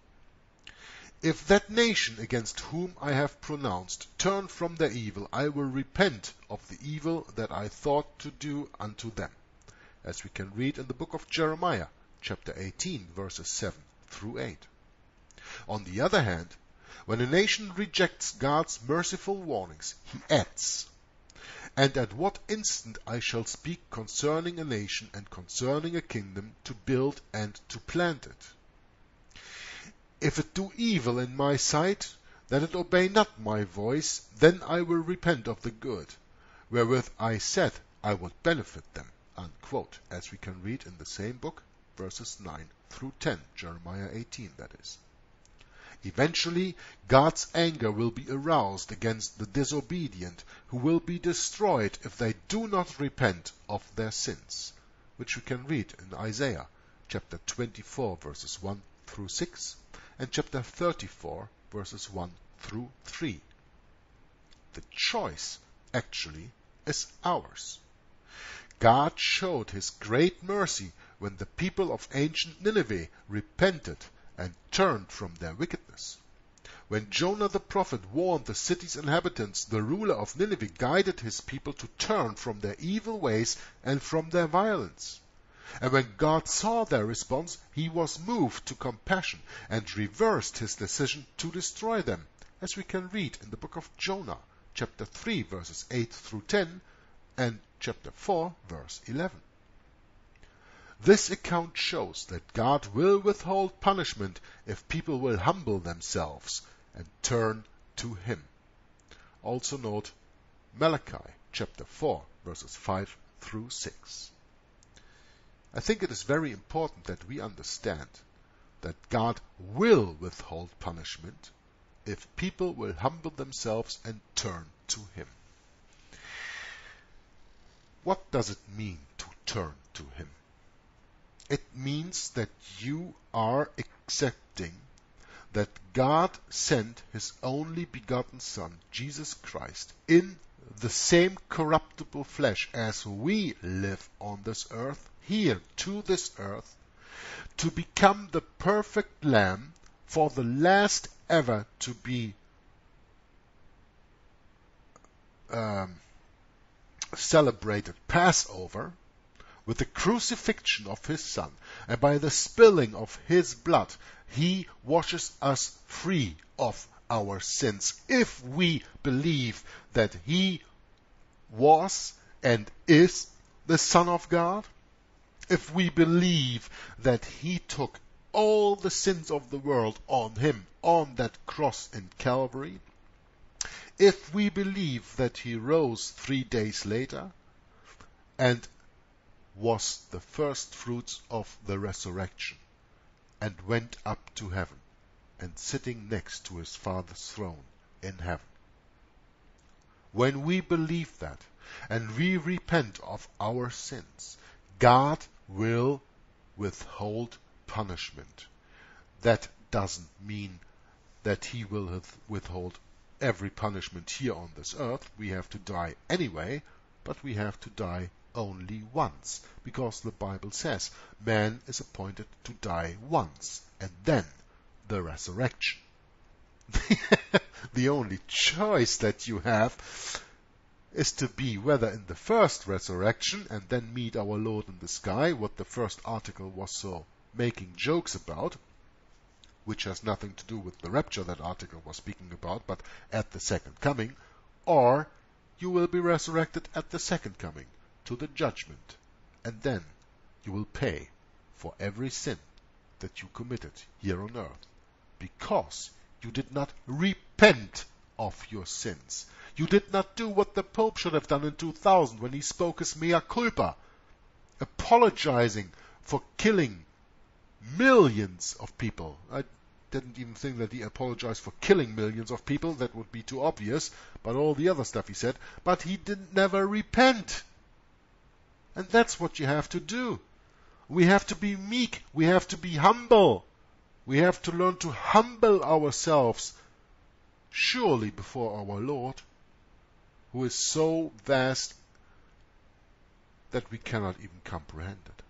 If that nation against whom I have pronounced turn from their evil, I will repent of the evil that I thought to do unto them." As we can read in the book of Jeremiah, chapter 18, verses 7 through 8. On the other hand, when a nation rejects God's merciful warnings, He adds, "And at what instant I shall speak concerning a nation and concerning a kingdom to build and to plant it. If it do evil in my sight, that it obey not my voice, then I will repent of the good, wherewith I said I would benefit them." Unquote, as we can read in the same book, verses 9 through 10, Jeremiah 18, that is. Eventually, God's anger will be aroused against the disobedient, who will be destroyed if they do not repent of their sins, which we can read in Isaiah chapter 24, verses 1 through 6, and chapter 34, verses 1 through 3. The choice, actually, is ours. God showed His great mercy when the people of ancient Nineveh repented and turned from their wickedness. When Jonah the prophet warned the city's inhabitants, the ruler of Nineveh guided his people to turn from their evil ways and from their violence. And when God saw their response, He was moved to compassion and reversed His decision to destroy them, as we can read in the book of Jonah, chapter 3, verses 8 through 10, and chapter 4, verse 11. This account shows that God will withhold punishment if people will humble themselves and turn to Him. Also note Malachi chapter 4, verses 5 through 6. I think it is very important that we understand that God will withhold punishment if people will humble themselves and turn to Him. What does it mean to turn to Him? It means that you are accepting that God sent His only begotten Son, Jesus Christ, in the same corruptible flesh as we live on this earth, here to this earth, to become the perfect Lamb for the last ever to be celebrated Passover, with the crucifixion of His Son, and by the spilling of His blood, He washes us free of our sins. If we believe that He was and is the Son of God, if we believe that He took all the sins of the world on Him, on that cross in Calvary, if we believe that He rose 3 days later and was the first fruits of the resurrection and went up to heaven and sitting next to His Father's throne in heaven. When we believe that and we repent of our sins, God will withhold punishment. That doesn't mean that He will withhold every punishment here on this earth. We have to die anyway, but we have to die only once, because the Bible says man is appointed to die once, and then the resurrection. The only choice that you have is to be whether in the first resurrection and then meet our Lord in the sky, what the first article was so making jokes about, which has nothing to do with the rapture that article was speaking about, but at the second coming, or you will be resurrected at the second coming to the judgment, and then you will pay for every sin that you committed here on earth, because you did not repent of your sins. You did not do what the Pope should have done in 2000 when he spoke his mea culpa, apologizing for killing millions of people. I didn't even think that he apologized for killing millions of people. That would be too obvious, but all the other stuff he said. But he didn't never repent. And that's what you have to do. We have to be meek. We have to be humble. We have to learn to humble ourselves, surely before our Lord, who is so vast that we cannot even comprehend it.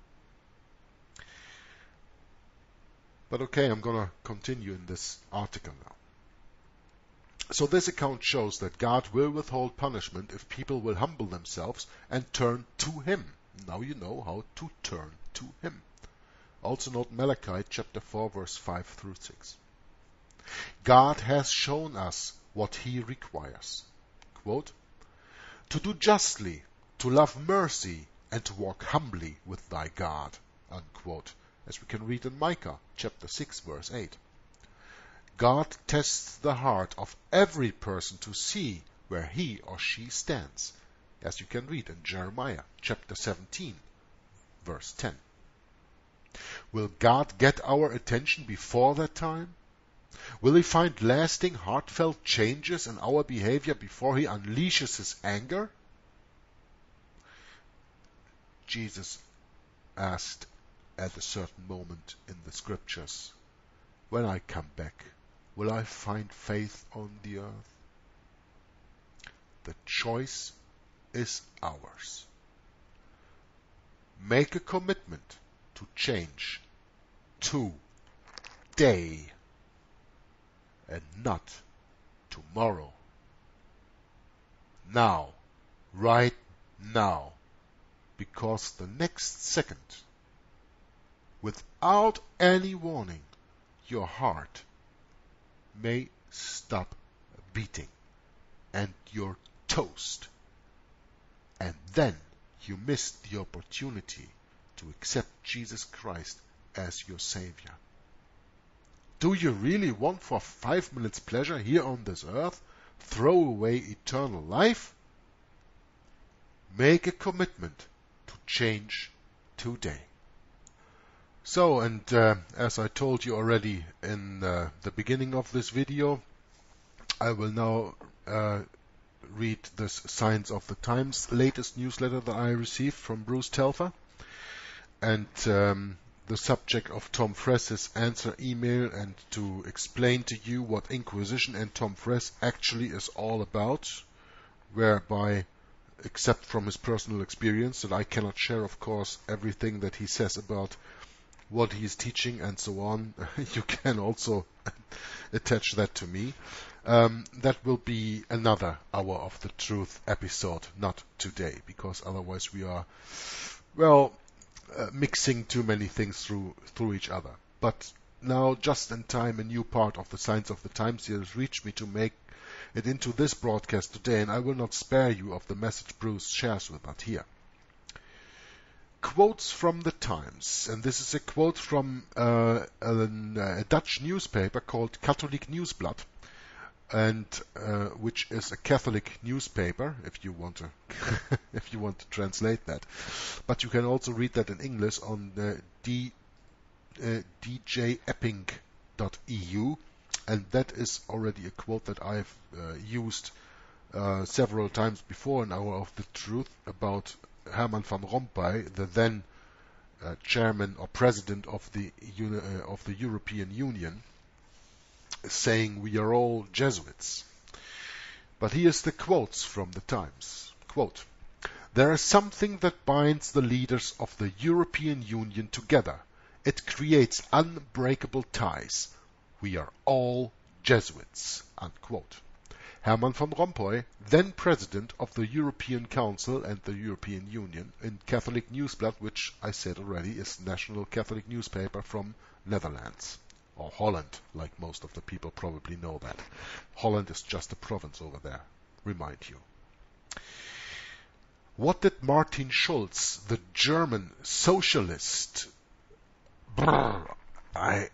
But okay, I'm going to continue in this article now. So this account shows that God will withhold punishment if people will humble themselves and turn to Him. Now you know how to turn to Him. Also note Malachi chapter 4 verse 5 through 6. God has shown us what He requires. Quote, to do justly, to love mercy, and to walk humbly with thy God. Unquote. As we can read in Micah chapter 6 verse 8. God tests the heart of every person to see where he or she stands, as you can read in Jeremiah chapter 17 verse 10. Will God get our attention before that time? Will He find lasting, heartfelt changes in our behavior before He unleashes His anger? Jesus asked at a certain moment in the scriptures, when I come back, will I find faith on the earth? The choice is ours. Make a commitment to change today and not tomorrow. Now, right now, because the next second, without any warning, your heart may stop beating and you're toast. And then you missed the opportunity to accept Jesus Christ as your Savior. Do you really want for 5 minutes pleasure here on this earth throw away eternal life? Make a commitment to change today. So, and as I told you already in the beginning of this video, I will now read this Signs of the Times latest newsletter that I received from Bruce Telfer, and the subject of Tom Fress's answer email, and to explain to you what Inquisition and Tom Fress actually is all about, whereby, except from his personal experience, that I cannot share, of course, everything that he says about what he is teaching and so on. You can also attach that to me. That will be another Hour of the Truth episode, not today, because otherwise we are, well, mixing too many things through each other. But now, just in time, a new part of the Signs of the Times here has reached me to make it into this broadcast today, and I will not spare you of the message Bruce shares with us here. Quotes from the Times, and this is a quote from a Dutch newspaper called Katholiek Nieuwsblad, and which is a Catholic newspaper, if you want to if you want to translate that. But you can also read that in English on the djepping.eu, and that is already a quote that I've used several times before in Hour of the Truth about Herman van Rompuy, the then chairman or president of the European Union, saying we are all Jesuits. But here's the quotes from the Times. Quote, "There is something that binds the leaders of the European Union together. It creates unbreakable ties. We are all Jesuits." Unquote. Herman van Rompuy, then president of the European Council and the European Union, in Catholic Nieuwsblad, which I said already is national Catholic newspaper from Netherlands. Or Holland, like most of the people probably know that. Holland is just a province over there, remind you. What did Martin Schulz, the German socialist, I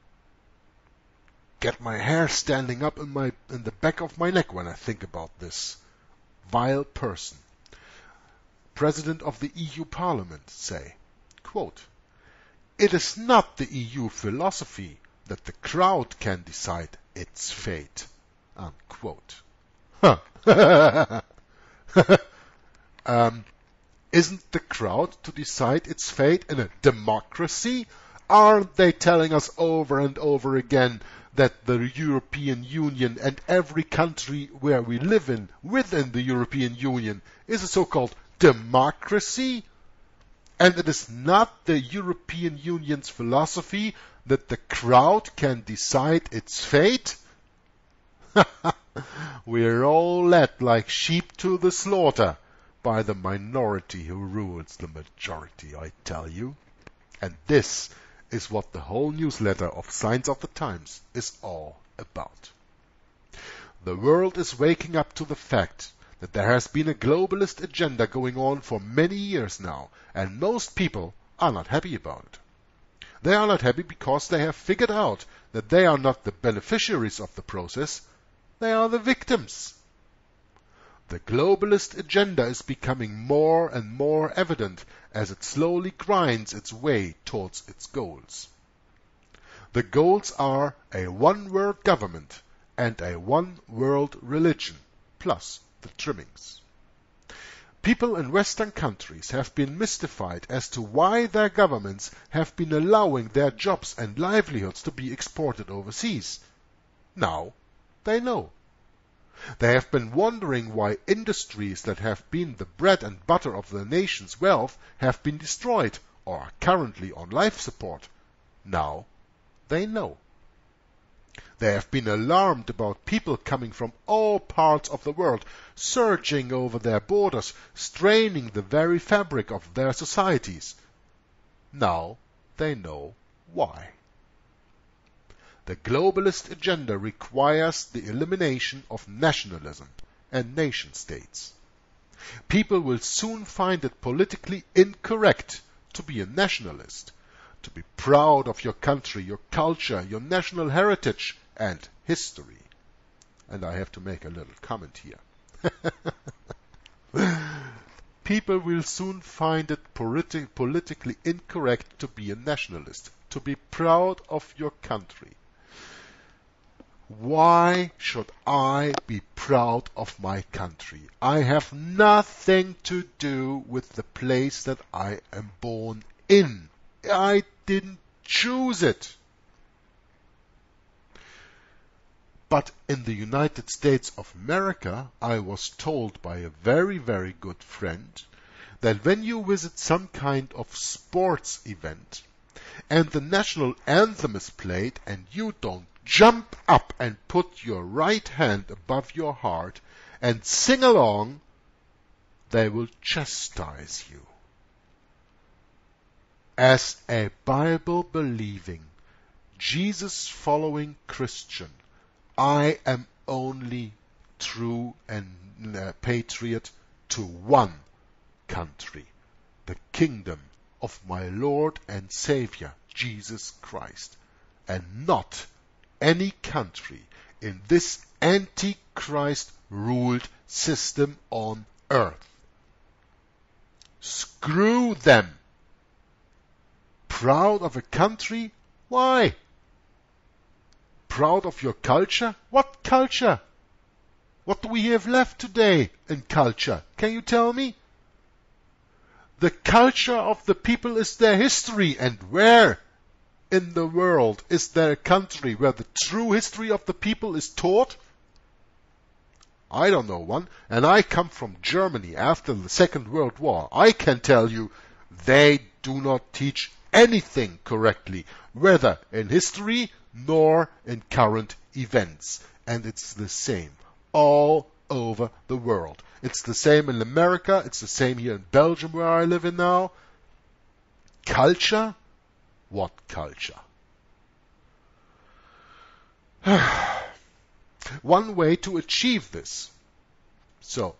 get my hair standing up in the back of my neck when I think about this vile person, president of the EU Parliament, say, quote, "It is not the EU philosophy that the crowd can decide its fate." Unquote. Huh. Isn't the crowd to decide its fate in a democracy? Aren't they telling us over and over again that the European Union and every country where we live in within the European Union is a so-called democracy? And it is not the European Union's philosophy that the crowd can decide its fate? We're all led like sheep to the slaughter by the minority who rules the majority, I tell you. And this is what the whole newsletter of Signs of the Times is all about. The world is waking up to the fact that there has been a globalist agenda going on for many years now, and most people are not happy about it. They are not happy because they have figured out that they are not the beneficiaries of the process, they are the victims. The globalist agenda is becoming more and more evident as it slowly grinds its way towards its goals. The goals are a one-world government and a one-world religion, plus the trimmings. People in Western countries have been mystified as to why their governments have been allowing their jobs and livelihoods to be exported overseas. Now they know. They have been wondering why industries that have been the bread and butter of the nation's wealth have been destroyed or are currently on life support. Now they know. They have been alarmed about people coming from all parts of the world, surging over their borders, straining the very fabric of their societies. Now they know why. The globalist agenda requires the elimination of nationalism and nation-states. People will soon find it politically incorrect to be a nationalist, to be proud of your country, your culture, your national heritage and history. And I have to make a little comment here. People will soon find it politically incorrect to be a nationalist, to be proud of your country. Why should I be proud of my country? I have nothing to do with the place that I am born in. I didn't choose it. But in the United States of America, I was told by a very, very good friend that when you visit some kind of sports event and the national anthem is played and you don't jump up and put your right hand above your heart and sing along, they will chastise you. As a Bible-believing, Jesus-following Christian, I am only true and patriot to one country, the kingdom of my Lord and Savior, Jesus Christ, and not any country in this Antichrist-ruled system on earth. Screw them. Proud of a country? Why? Proud of your culture? What culture? What do we have left today in culture? Can you tell me? The culture of the people is their history, and where in the world is there a country where the true history of the people is taught? I don't know one, and I come from Germany after the Second World War. I can tell you they do not teach anything correctly, whether in history nor in current events. And it's the same all over the world. It's the same in America. It's the same here in Belgium where I live in now. Culture? What culture? One way to achieve this. So,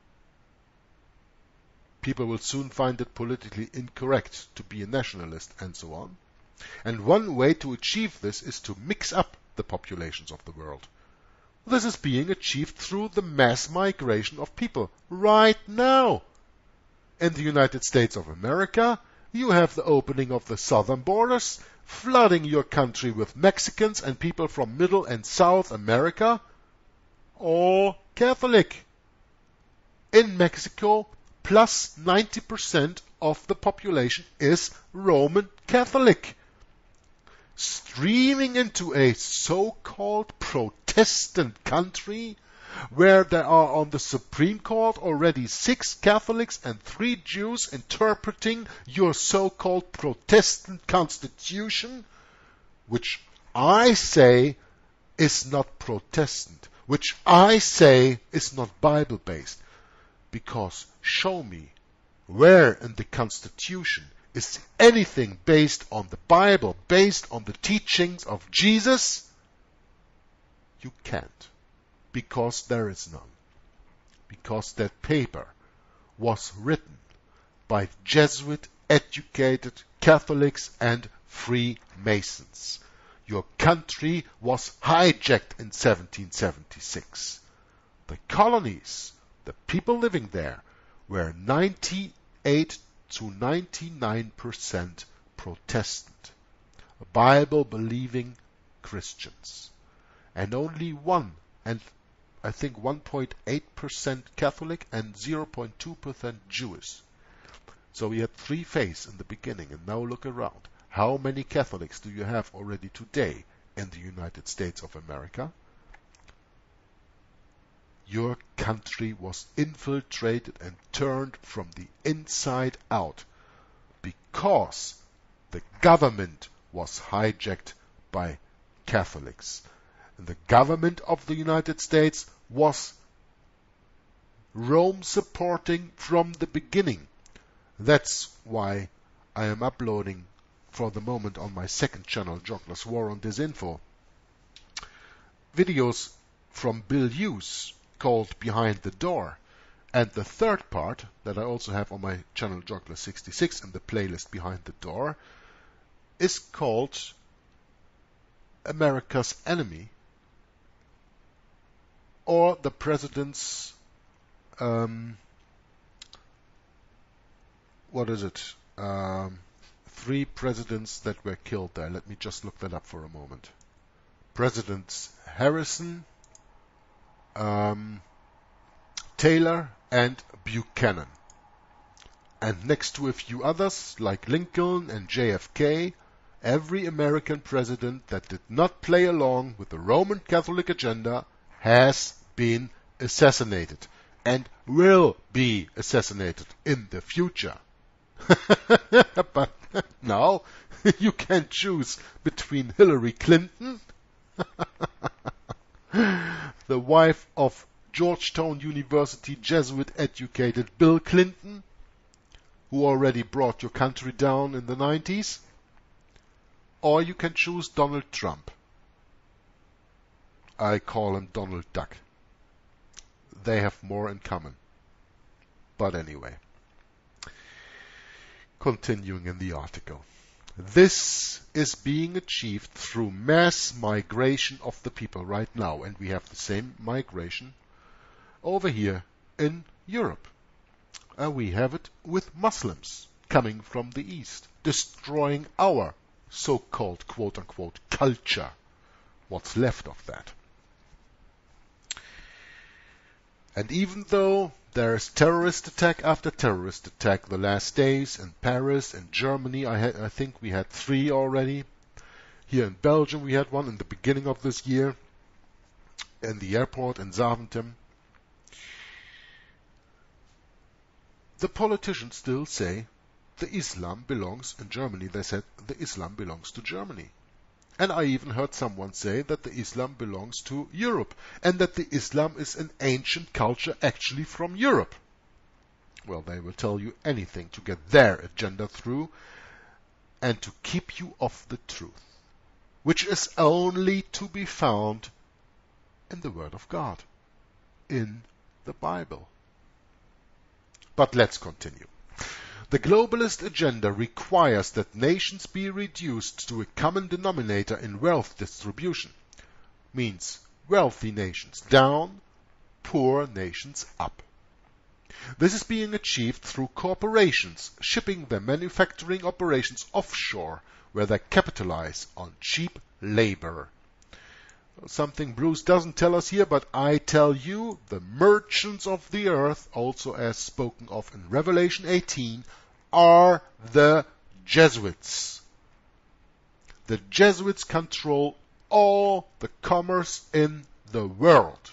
people will soon find it politically incorrect to be a nationalist and so on. And one way to achieve this is to mix up the populations of the world. This is being achieved through the mass migration of people right now. In the United States of America, you have the opening of the southern borders, flooding your country with Mexicans and people from Middle and South America, all Catholic. In Mexico, plus 90% of the population is Roman Catholic, streaming into a so-called Protestant country where there are on the Supreme Court already 6 Catholics and 3 Jews interpreting your so-called Protestant constitution, which I say is not Protestant, which I say is not Bible-based. Because show me where in the Constitution is anything based on the Bible, based on the teachings of Jesus? You can't. Because there is none. Because that paper was written by Jesuit-educated Catholics and Freemasons. Your country was hijacked in 1776. The colonies, the people living there, were 98 to 99% Protestant, Bible-believing Christians, and only 1.8% Catholic and 0.2% Jewish. So we had 3 faiths in the beginning, and now look around. How many Catholics do you have already today in the United States of America? Your country was infiltrated and turned from the inside out because the government was hijacked by Catholics. And the government of the United States was Rome supporting from the beginning. That's why I am uploading for the moment on my second channel, Joggler's War on Disinfo, videos from Bill Hughes called Behind the Door. And the third part that I also have on my channel Joggler 66 in the playlist Behind the Door is called America's Enemy, or the President's what is it? 3 presidents that were killed there. Let me just look that up for a moment. Presidents Harrison, Taylor, and Buchanan. And next to a few others, like Lincoln and JFK, every American president that did not play along with the Roman Catholic agenda has been assassinated and will be assassinated in the future. But now you can choose between Hillary Clinton, the wife of Georgetown University Jesuit-educated Bill Clinton, who already brought your country down in the 90s, or you can choose Donald Trump. I call him Donald Duck. They have more in common. But anyway, continuing in the article. This is being achieved through mass migration of the people right now, and we have the same migration over here in Europe. We have it with Muslims coming from the East, destroying our so-called quote-unquote culture, what's left of that. And even though there is terrorist attack after terrorist attack the last days in Paris and Germany, I think we had 3 already. Here in Belgium we had one in the beginning of this year in the airport in Zaventem. The politicians still say the Islam belongs, in Germany they said the Islam belongs to Germany. And I even heard someone say that the Islam belongs to Europe and that the Islam is an ancient culture actually from Europe. Well, they will tell you anything to get their agenda through and to keep you off the truth, which is only to be found in the Word of God, in the Bible. But let's continue. The globalist agenda requires that nations be reduced to a common denominator in wealth distribution. Means wealthy nations down, poor nations up. This is being achieved through corporations shipping their manufacturing operations offshore, where they capitalize on cheap labor. Something Bruce doesn't tell us here, but I tell you, the merchants of the earth, also as spoken of in Revelation 18, are the Jesuits. The Jesuits control all the commerce in the world.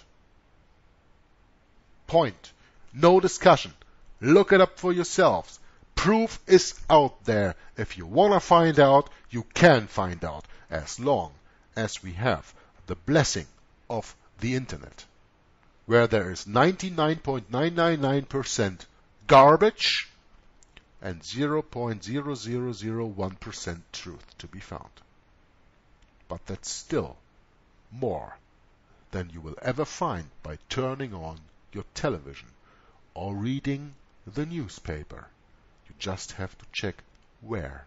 Point. No discussion. Look it up for yourselves. Proof is out there. If you want to find out, you can find out, as long as we have the blessing of the internet, where there is 99.999% garbage and 0.0001% truth to be found. But that's still more than you will ever find by turning on your television or reading the newspaper. You just have to check where.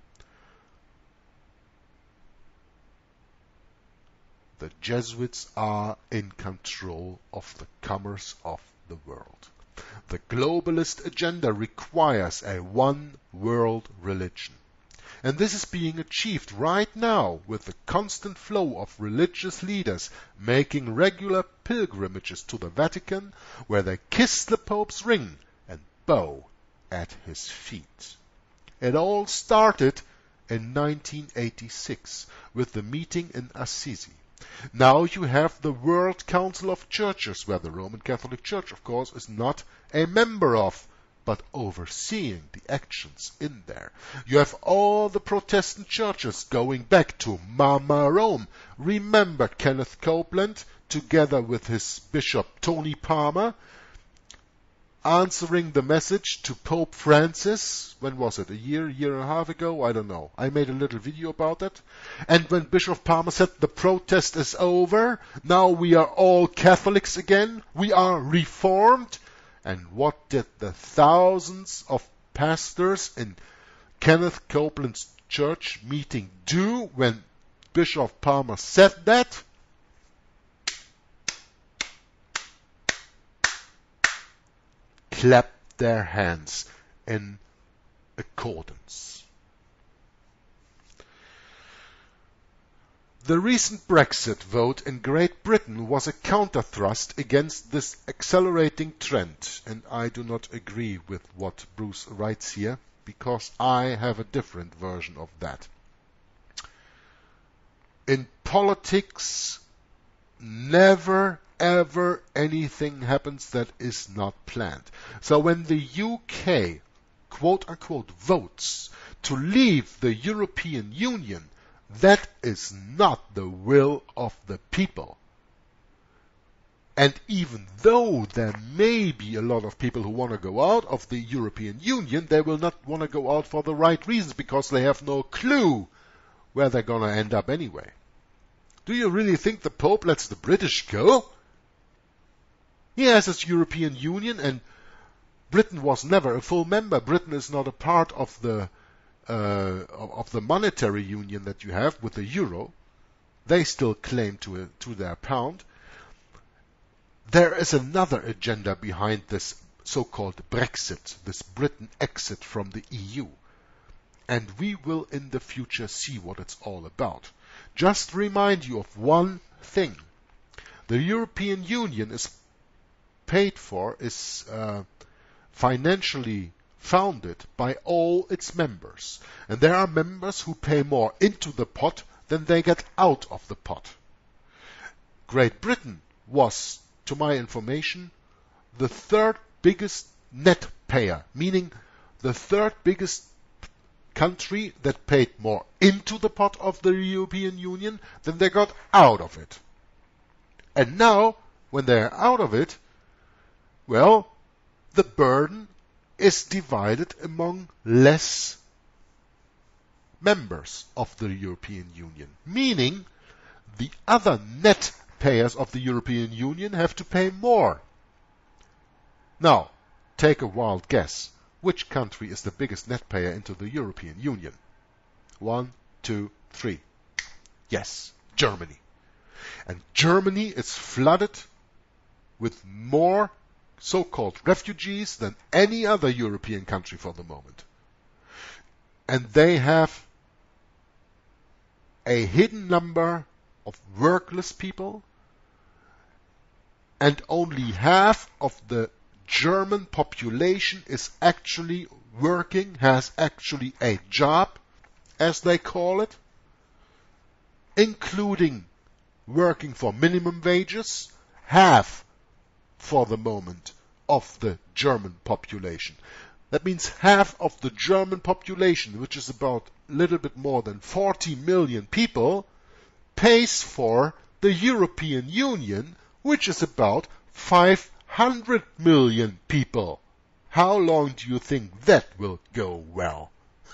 The Jesuits are in control of the commerce of the world. The globalist agenda requires a one-world religion. And this is being achieved right now with the constant flow of religious leaders making regular pilgrimages to the Vatican, where they kiss the Pope's ring and bow at his feet. It all started in 1986 with the meeting in Assisi. Now you have the World Council of Churches, where the Roman Catholic Church, of course, is not a member of, but overseeing the actions in there. You have all the Protestant churches going back to Mama Rome. Remember Kenneth Copeland, together with his Bishop Tony Palmer, answering the message to Pope Francis. When was it? A year and a half ago? I don't know. I made a little video about that. And when Bishop Palmer said the protest is over, now we are all Catholics again, we are reformed. And what did the thousands of pastors in Kenneth Copeland's church meeting do when Bishop Palmer said that? Clapped their hands in accordance. The recent Brexit vote in Great Britain was a counter-thrust against this accelerating trend, and I do not agree with what Bruce writes here, because I have a different version of that. In politics, never ever anything happens that is not planned. So when the UK, quote unquote, votes to leave the European Union, that is not the will of the people. And even though there may be a lot of people who want to go out of the European Union, they will not want to go out for the right reasons, because they have no clue where they're going to end up anyway. Do you really think the Pope lets the British go? He has his European Union, and Britain was never a full member. Britain is not a part of the monetary union that you have with the euro. They still claim to their pound. There is another agenda behind this so-called Brexit, this Britain exit from the EU. And we will in the future see what it's all about. Just remind you of one thing. The European Union is paid for, is financially founded by all its members. And there are members who pay more into the pot than they get out of the pot. Great Britain was, to my information, the third biggest net payer, meaning the third biggest country that paid more into the pot of the European Union than they got out of it. And now, when they're out of it, well, the burden is divided among less members of the European Union, meaning the other net payers of the European Union have to pay more. Now, take a wild guess. Which country is the biggest net payer into the European Union? 1, 2, 3. Yes, Germany. And Germany is flooded with more so-called refugees than any other European country for the moment. And they have a hidden number of workless people, and only half of the German population is actually working, has actually a job, as they call it, including working for minimum wages, half for the moment of the German population. That means half of the German population, which is about a little bit more than 40 million people, pays for the European Union, which is about 500 million people. How long do you think that will go well?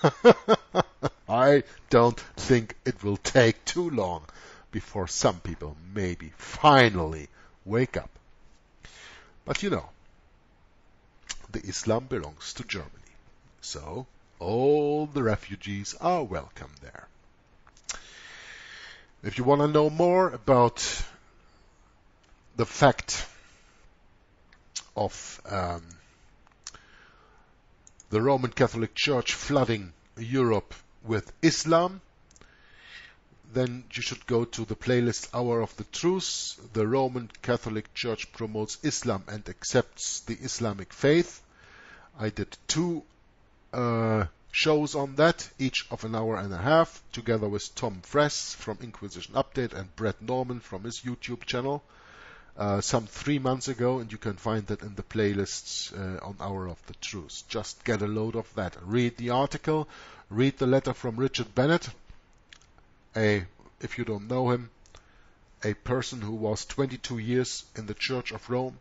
I don't think it will take too long before some people maybe finally wake up. But you know, the Islam belongs to Germany. So all the refugees are welcome there. If you want to know more about the fact of the Roman Catholic Church flooding Europe with Islam, then you should go to the playlist Hour of the Truth. The Roman Catholic Church promotes Islam and accepts the Islamic faith. I did 2 shows on that, each of an hour and a half, together with Tom Fress from Inquisition Update and Brett Norman from his YouTube channel, some 3 months ago, and you can find that in the playlists on Hour of the Truth. Just get a load of that. Read the article, read the letter from Richard Bennett, if you don't know him, a person who was 22 years in the Church of Rome,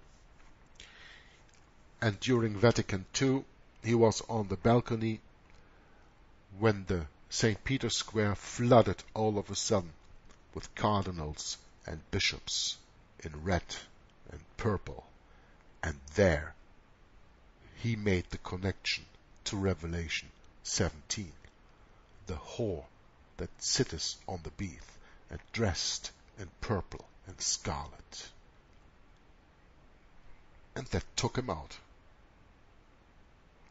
and during Vatican II, he was on the balcony when the St. Peter's Square flooded all of a sudden with cardinals and bishops in red and purple. And there he made the connection to Revelation 17, the whore that sitteth on the beath and dressed in purple and scarlet. And that took him out.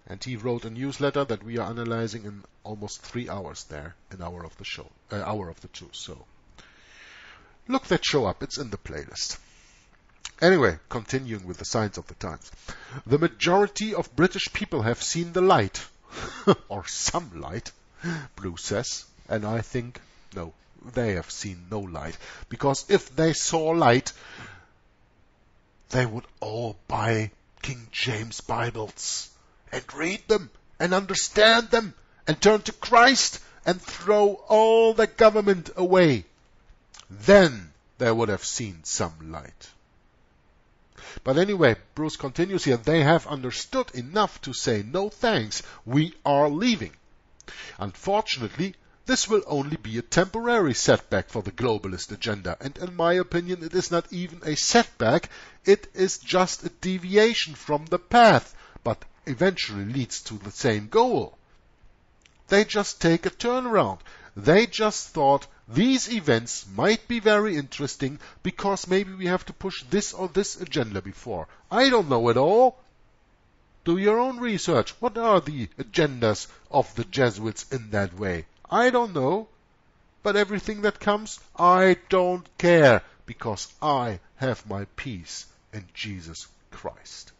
And he wrote a newsletter that we are analyzing in almost 3 hours there, an hour of the show, hour of the truth. So look that show up. It's in the playlist. Anyway, continuing with the signs of the times. The majority of British people have seen the light, or some light, Bruce says, and I think, no, they have seen no light, because if they saw light, they would all buy King James Bibles and read them and understand them and turn to Christ and throw all the government away. Then they would have seen some light. But anyway, Bruce continues here, they have understood enough to say no thanks, we are leaving. Unfortunately, this will only be a temporary setback for the globalist agenda, and in my opinion it is not even a setback, it is just a deviation from the path, but eventually leads to the same goal. They just take a turnaround. They just thought these events might be very interesting because maybe we have to push this or this agenda before. I don't know it all. Do your own research. What are the agendas of the Jesuits in that way? I don't know. But everything that comes, I don't care because I have my peace in Jesus Christ.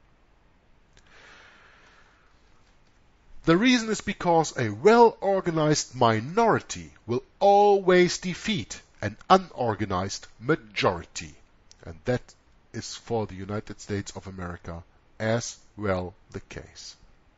The reason is because a well-organized minority will always defeat an unorganized majority. And that is for the United States of America as well the case.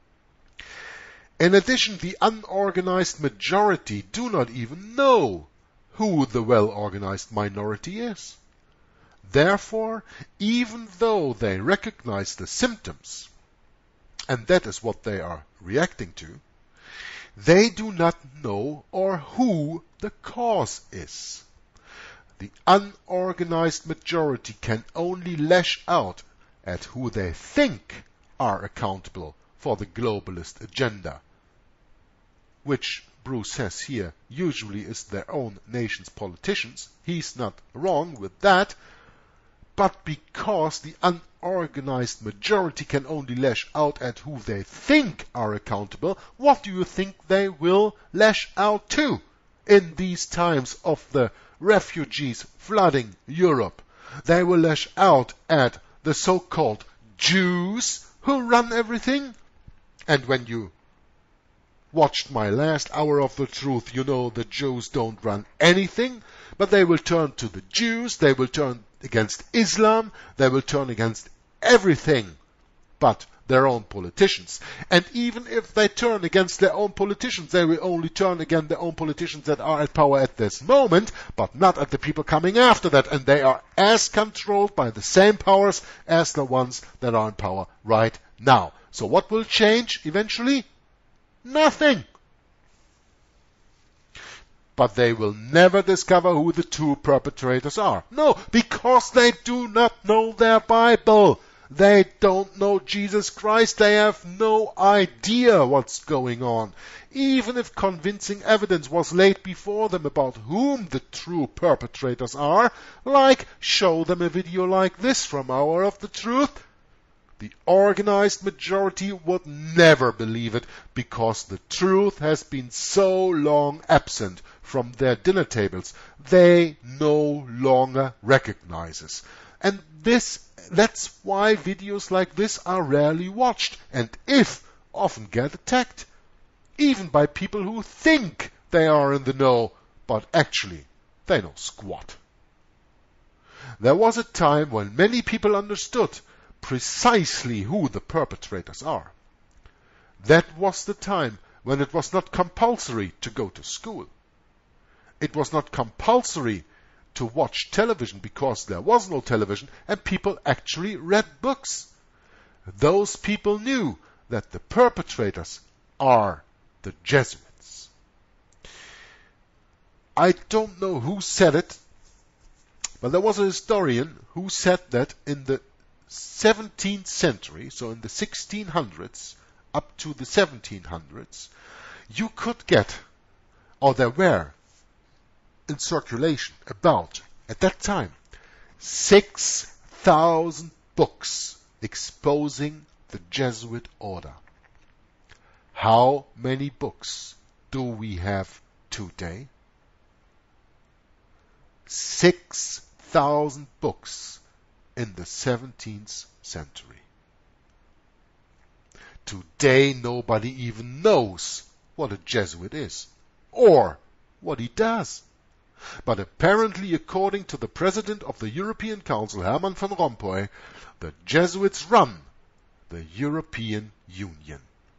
In addition, the unorganized majority do not even know who the well-organized minority is. Therefore, even though they recognize the symptoms, and that is what they are reacting to, they do not know or who the cause is. The unorganized majority can only lash out at who they think are accountable for the globalist agenda, which Bruce says here usually is their own nation's politicians. He's not wrong with that, but because the unorganized majority can only lash out at who they think are accountable, what do you think they will lash out to in these times of the refugees flooding Europe? They will lash out at the so-called Jews who run everything. And when you watched my last hour of the truth, you know the Jews don't run anything, but they will turn to the Jews, they will turn against Islam, they will turn against everything but their own politicians. And even if they turn against their own politicians, they will only turn against their own politicians that are at power at this moment, but not at the people coming after that. And they are as controlled by the same powers as the ones that are in power right now. So what will change eventually? Nothing. But they will never discover who the two perpetrators are. No, because they do not know their Bible. They don't know Jesus Christ. They have no idea what's going on. Even if convincing evidence was laid before them about whom the true perpetrators are, like show them a video like this from Hour of the Truth, the organized majority would never believe it because the truth has been so long absent from their dinner tables, they no longer recognize it. And that's why videos like this are rarely watched, and if often get attacked, even by people who think they are in the know, but actually they know squat. There was a time when many people understood precisely who the perpetrators are. That was the time when it was not compulsory to go to school. It was not compulsory to watch television because there was no television and people actually read books. Those people knew that the perpetrators are the Jesuits. I don't know who said it, but there was a historian who said that in the 17th century, so in the 1600s up to the 1700s, you could get, or there were in circulation about, at that time, 6,000 books exposing the Jesuit order. How many books do we have today? 6,000 books in the 17th century. Today nobody even knows what a Jesuit is, or what he does. But apparently, according to the President of the European Council, Herman van Rompuy, the Jesuits run the European Union.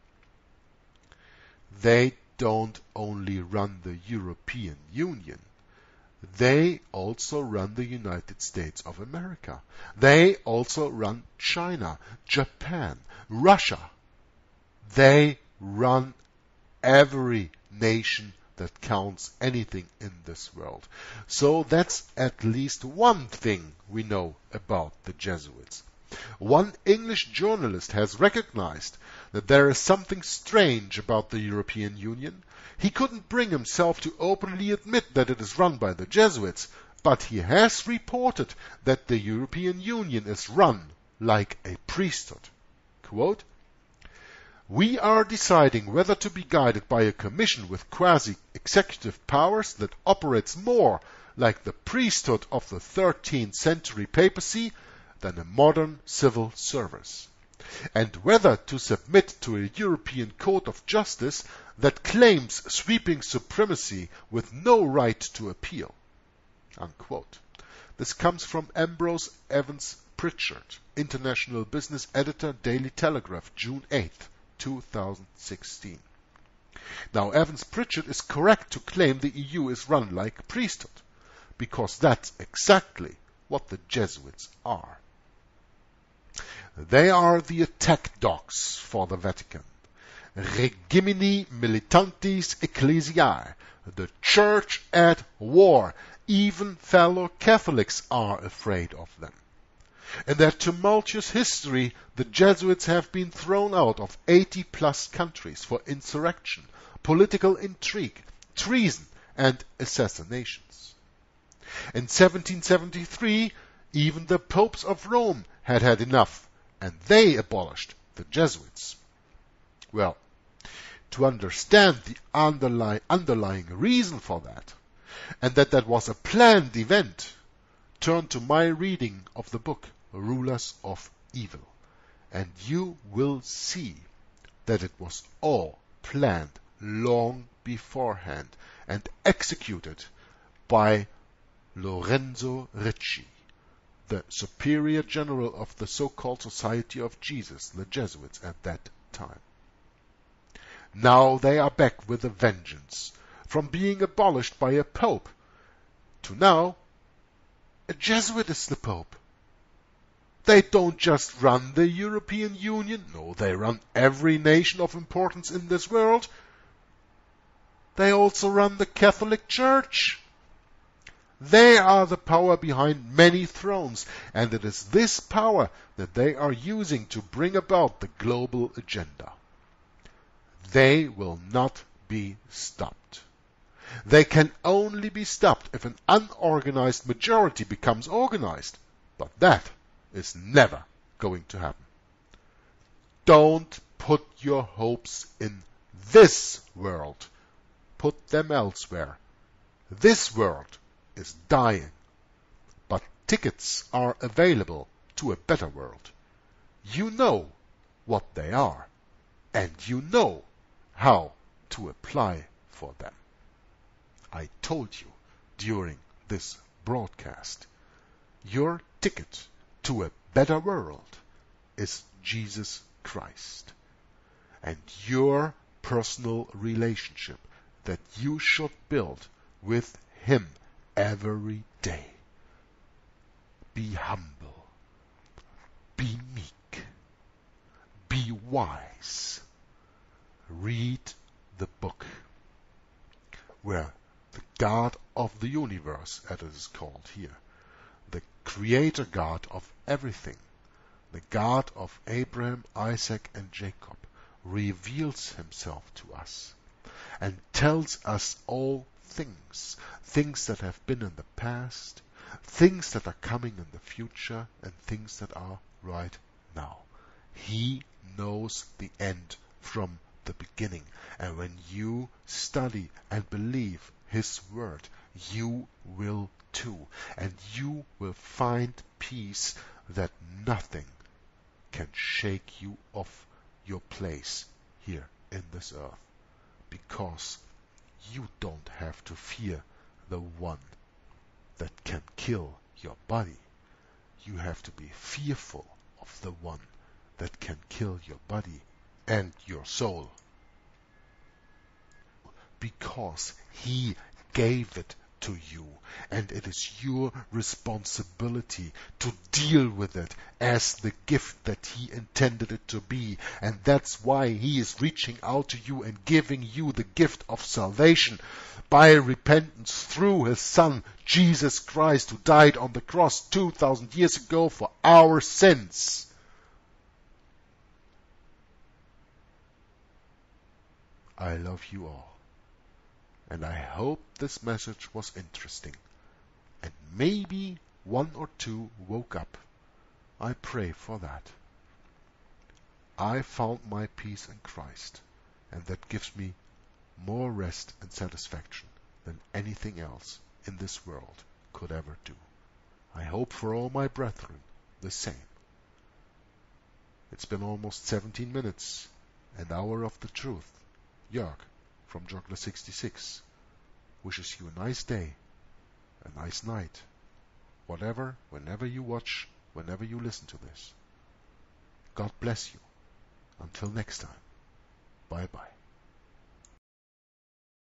They don't only run the European Union, they also run the United States of America. They also run China, Japan, Russia. They run every nation that counts anything in this world. So that's at least one thing we know about the Jesuits. One English journalist has recognized that there is something strange about the European Union. He couldn't bring himself to openly admit that it is run by the Jesuits, but he has reported that the European Union is run like a priesthood. Quote, "We are deciding whether to be guided by a commission with quasi-executive powers that operates more like the priesthood of the 13th century papacy than a modern civil service, and whether to submit to a European Court of Justice that claims sweeping supremacy with no right to appeal." Unquote. This comes from Ambrose Evans Pritchard, International Business Editor, Daily Telegraph, June 8, 2016. Now, Evans Pritchard is correct to claim the EU is run like a priesthood, because that's exactly what the Jesuits are. They are the attack dogs for the Vatican. Regimini militantis ecclesiae, the church at war. Even fellow Catholics are afraid of them. In their tumultuous history, the Jesuits have been thrown out of 80+ countries for insurrection, political intrigue, treason, and assassinations. In 1773, even the popes of Rome had had enough, and they abolished the Jesuits. Well, to understand the underlying reason for that, and that was a planned event, turn to my reading of the book Rulers of Evil, and you will see that it was all planned long beforehand and executed by Lorenzo Ricci, the superior general of the so-called Society of Jesus, the Jesuits, at that time. Now they are back with a vengeance, from being abolished by a pope to now a Jesuit is the pope. They don't just run the European Union, no, they run every nation of importance in this world. They also run the Catholic Church. They are the power behind many thrones, and it is this power that they are using to bring about the global agenda. They will not be stopped. They can only be stopped if an unorganized majority becomes organized, but that is never going to happen. Don't put your hopes in this world. Put them elsewhere. This world is dying, but tickets are available to a better world. You know what they are, and you know how to apply for them. I told you during this broadcast, your ticket to a better world is Jesus Christ, and your personal relationship that you should build with Him every day. Be humble, be meek, be wise. Read the book where the God of the universe, as it is called here, the creator God of everything, the God of Abraham, Isaac, and Jacob, reveals himself to us and tells us all things, things that have been in the past, things that are coming in the future, and things that are right now. He knows the end from the beginning. And when you study and believe His Word, you will too. And you will find peace that nothing can shake you off your place here in this earth. Because you don't have to fear the one that can kill your body. You have to be fearful of the one that can kill your body and your soul. Because He gave it to you, and it is your responsibility to deal with it as the gift that He intended it to be. And that's why He is reaching out to you and giving you the gift of salvation by repentance through His Son, Jesus Christ, who died on the cross 2,000 years ago for our sins. I love you all. And I hope this message was interesting. And maybe one or two woke up. I pray for that. I found my peace in Christ, and that gives me more rest and satisfaction than anything else in this world could ever do. I hope for all my brethren the same. It's been almost 17 minutes, an hour of the truth. Jörg from Joggler 66 wishes you a nice day, a nice night, whatever, whenever you watch, whenever you listen to this. God bless you. Until next time. Bye bye.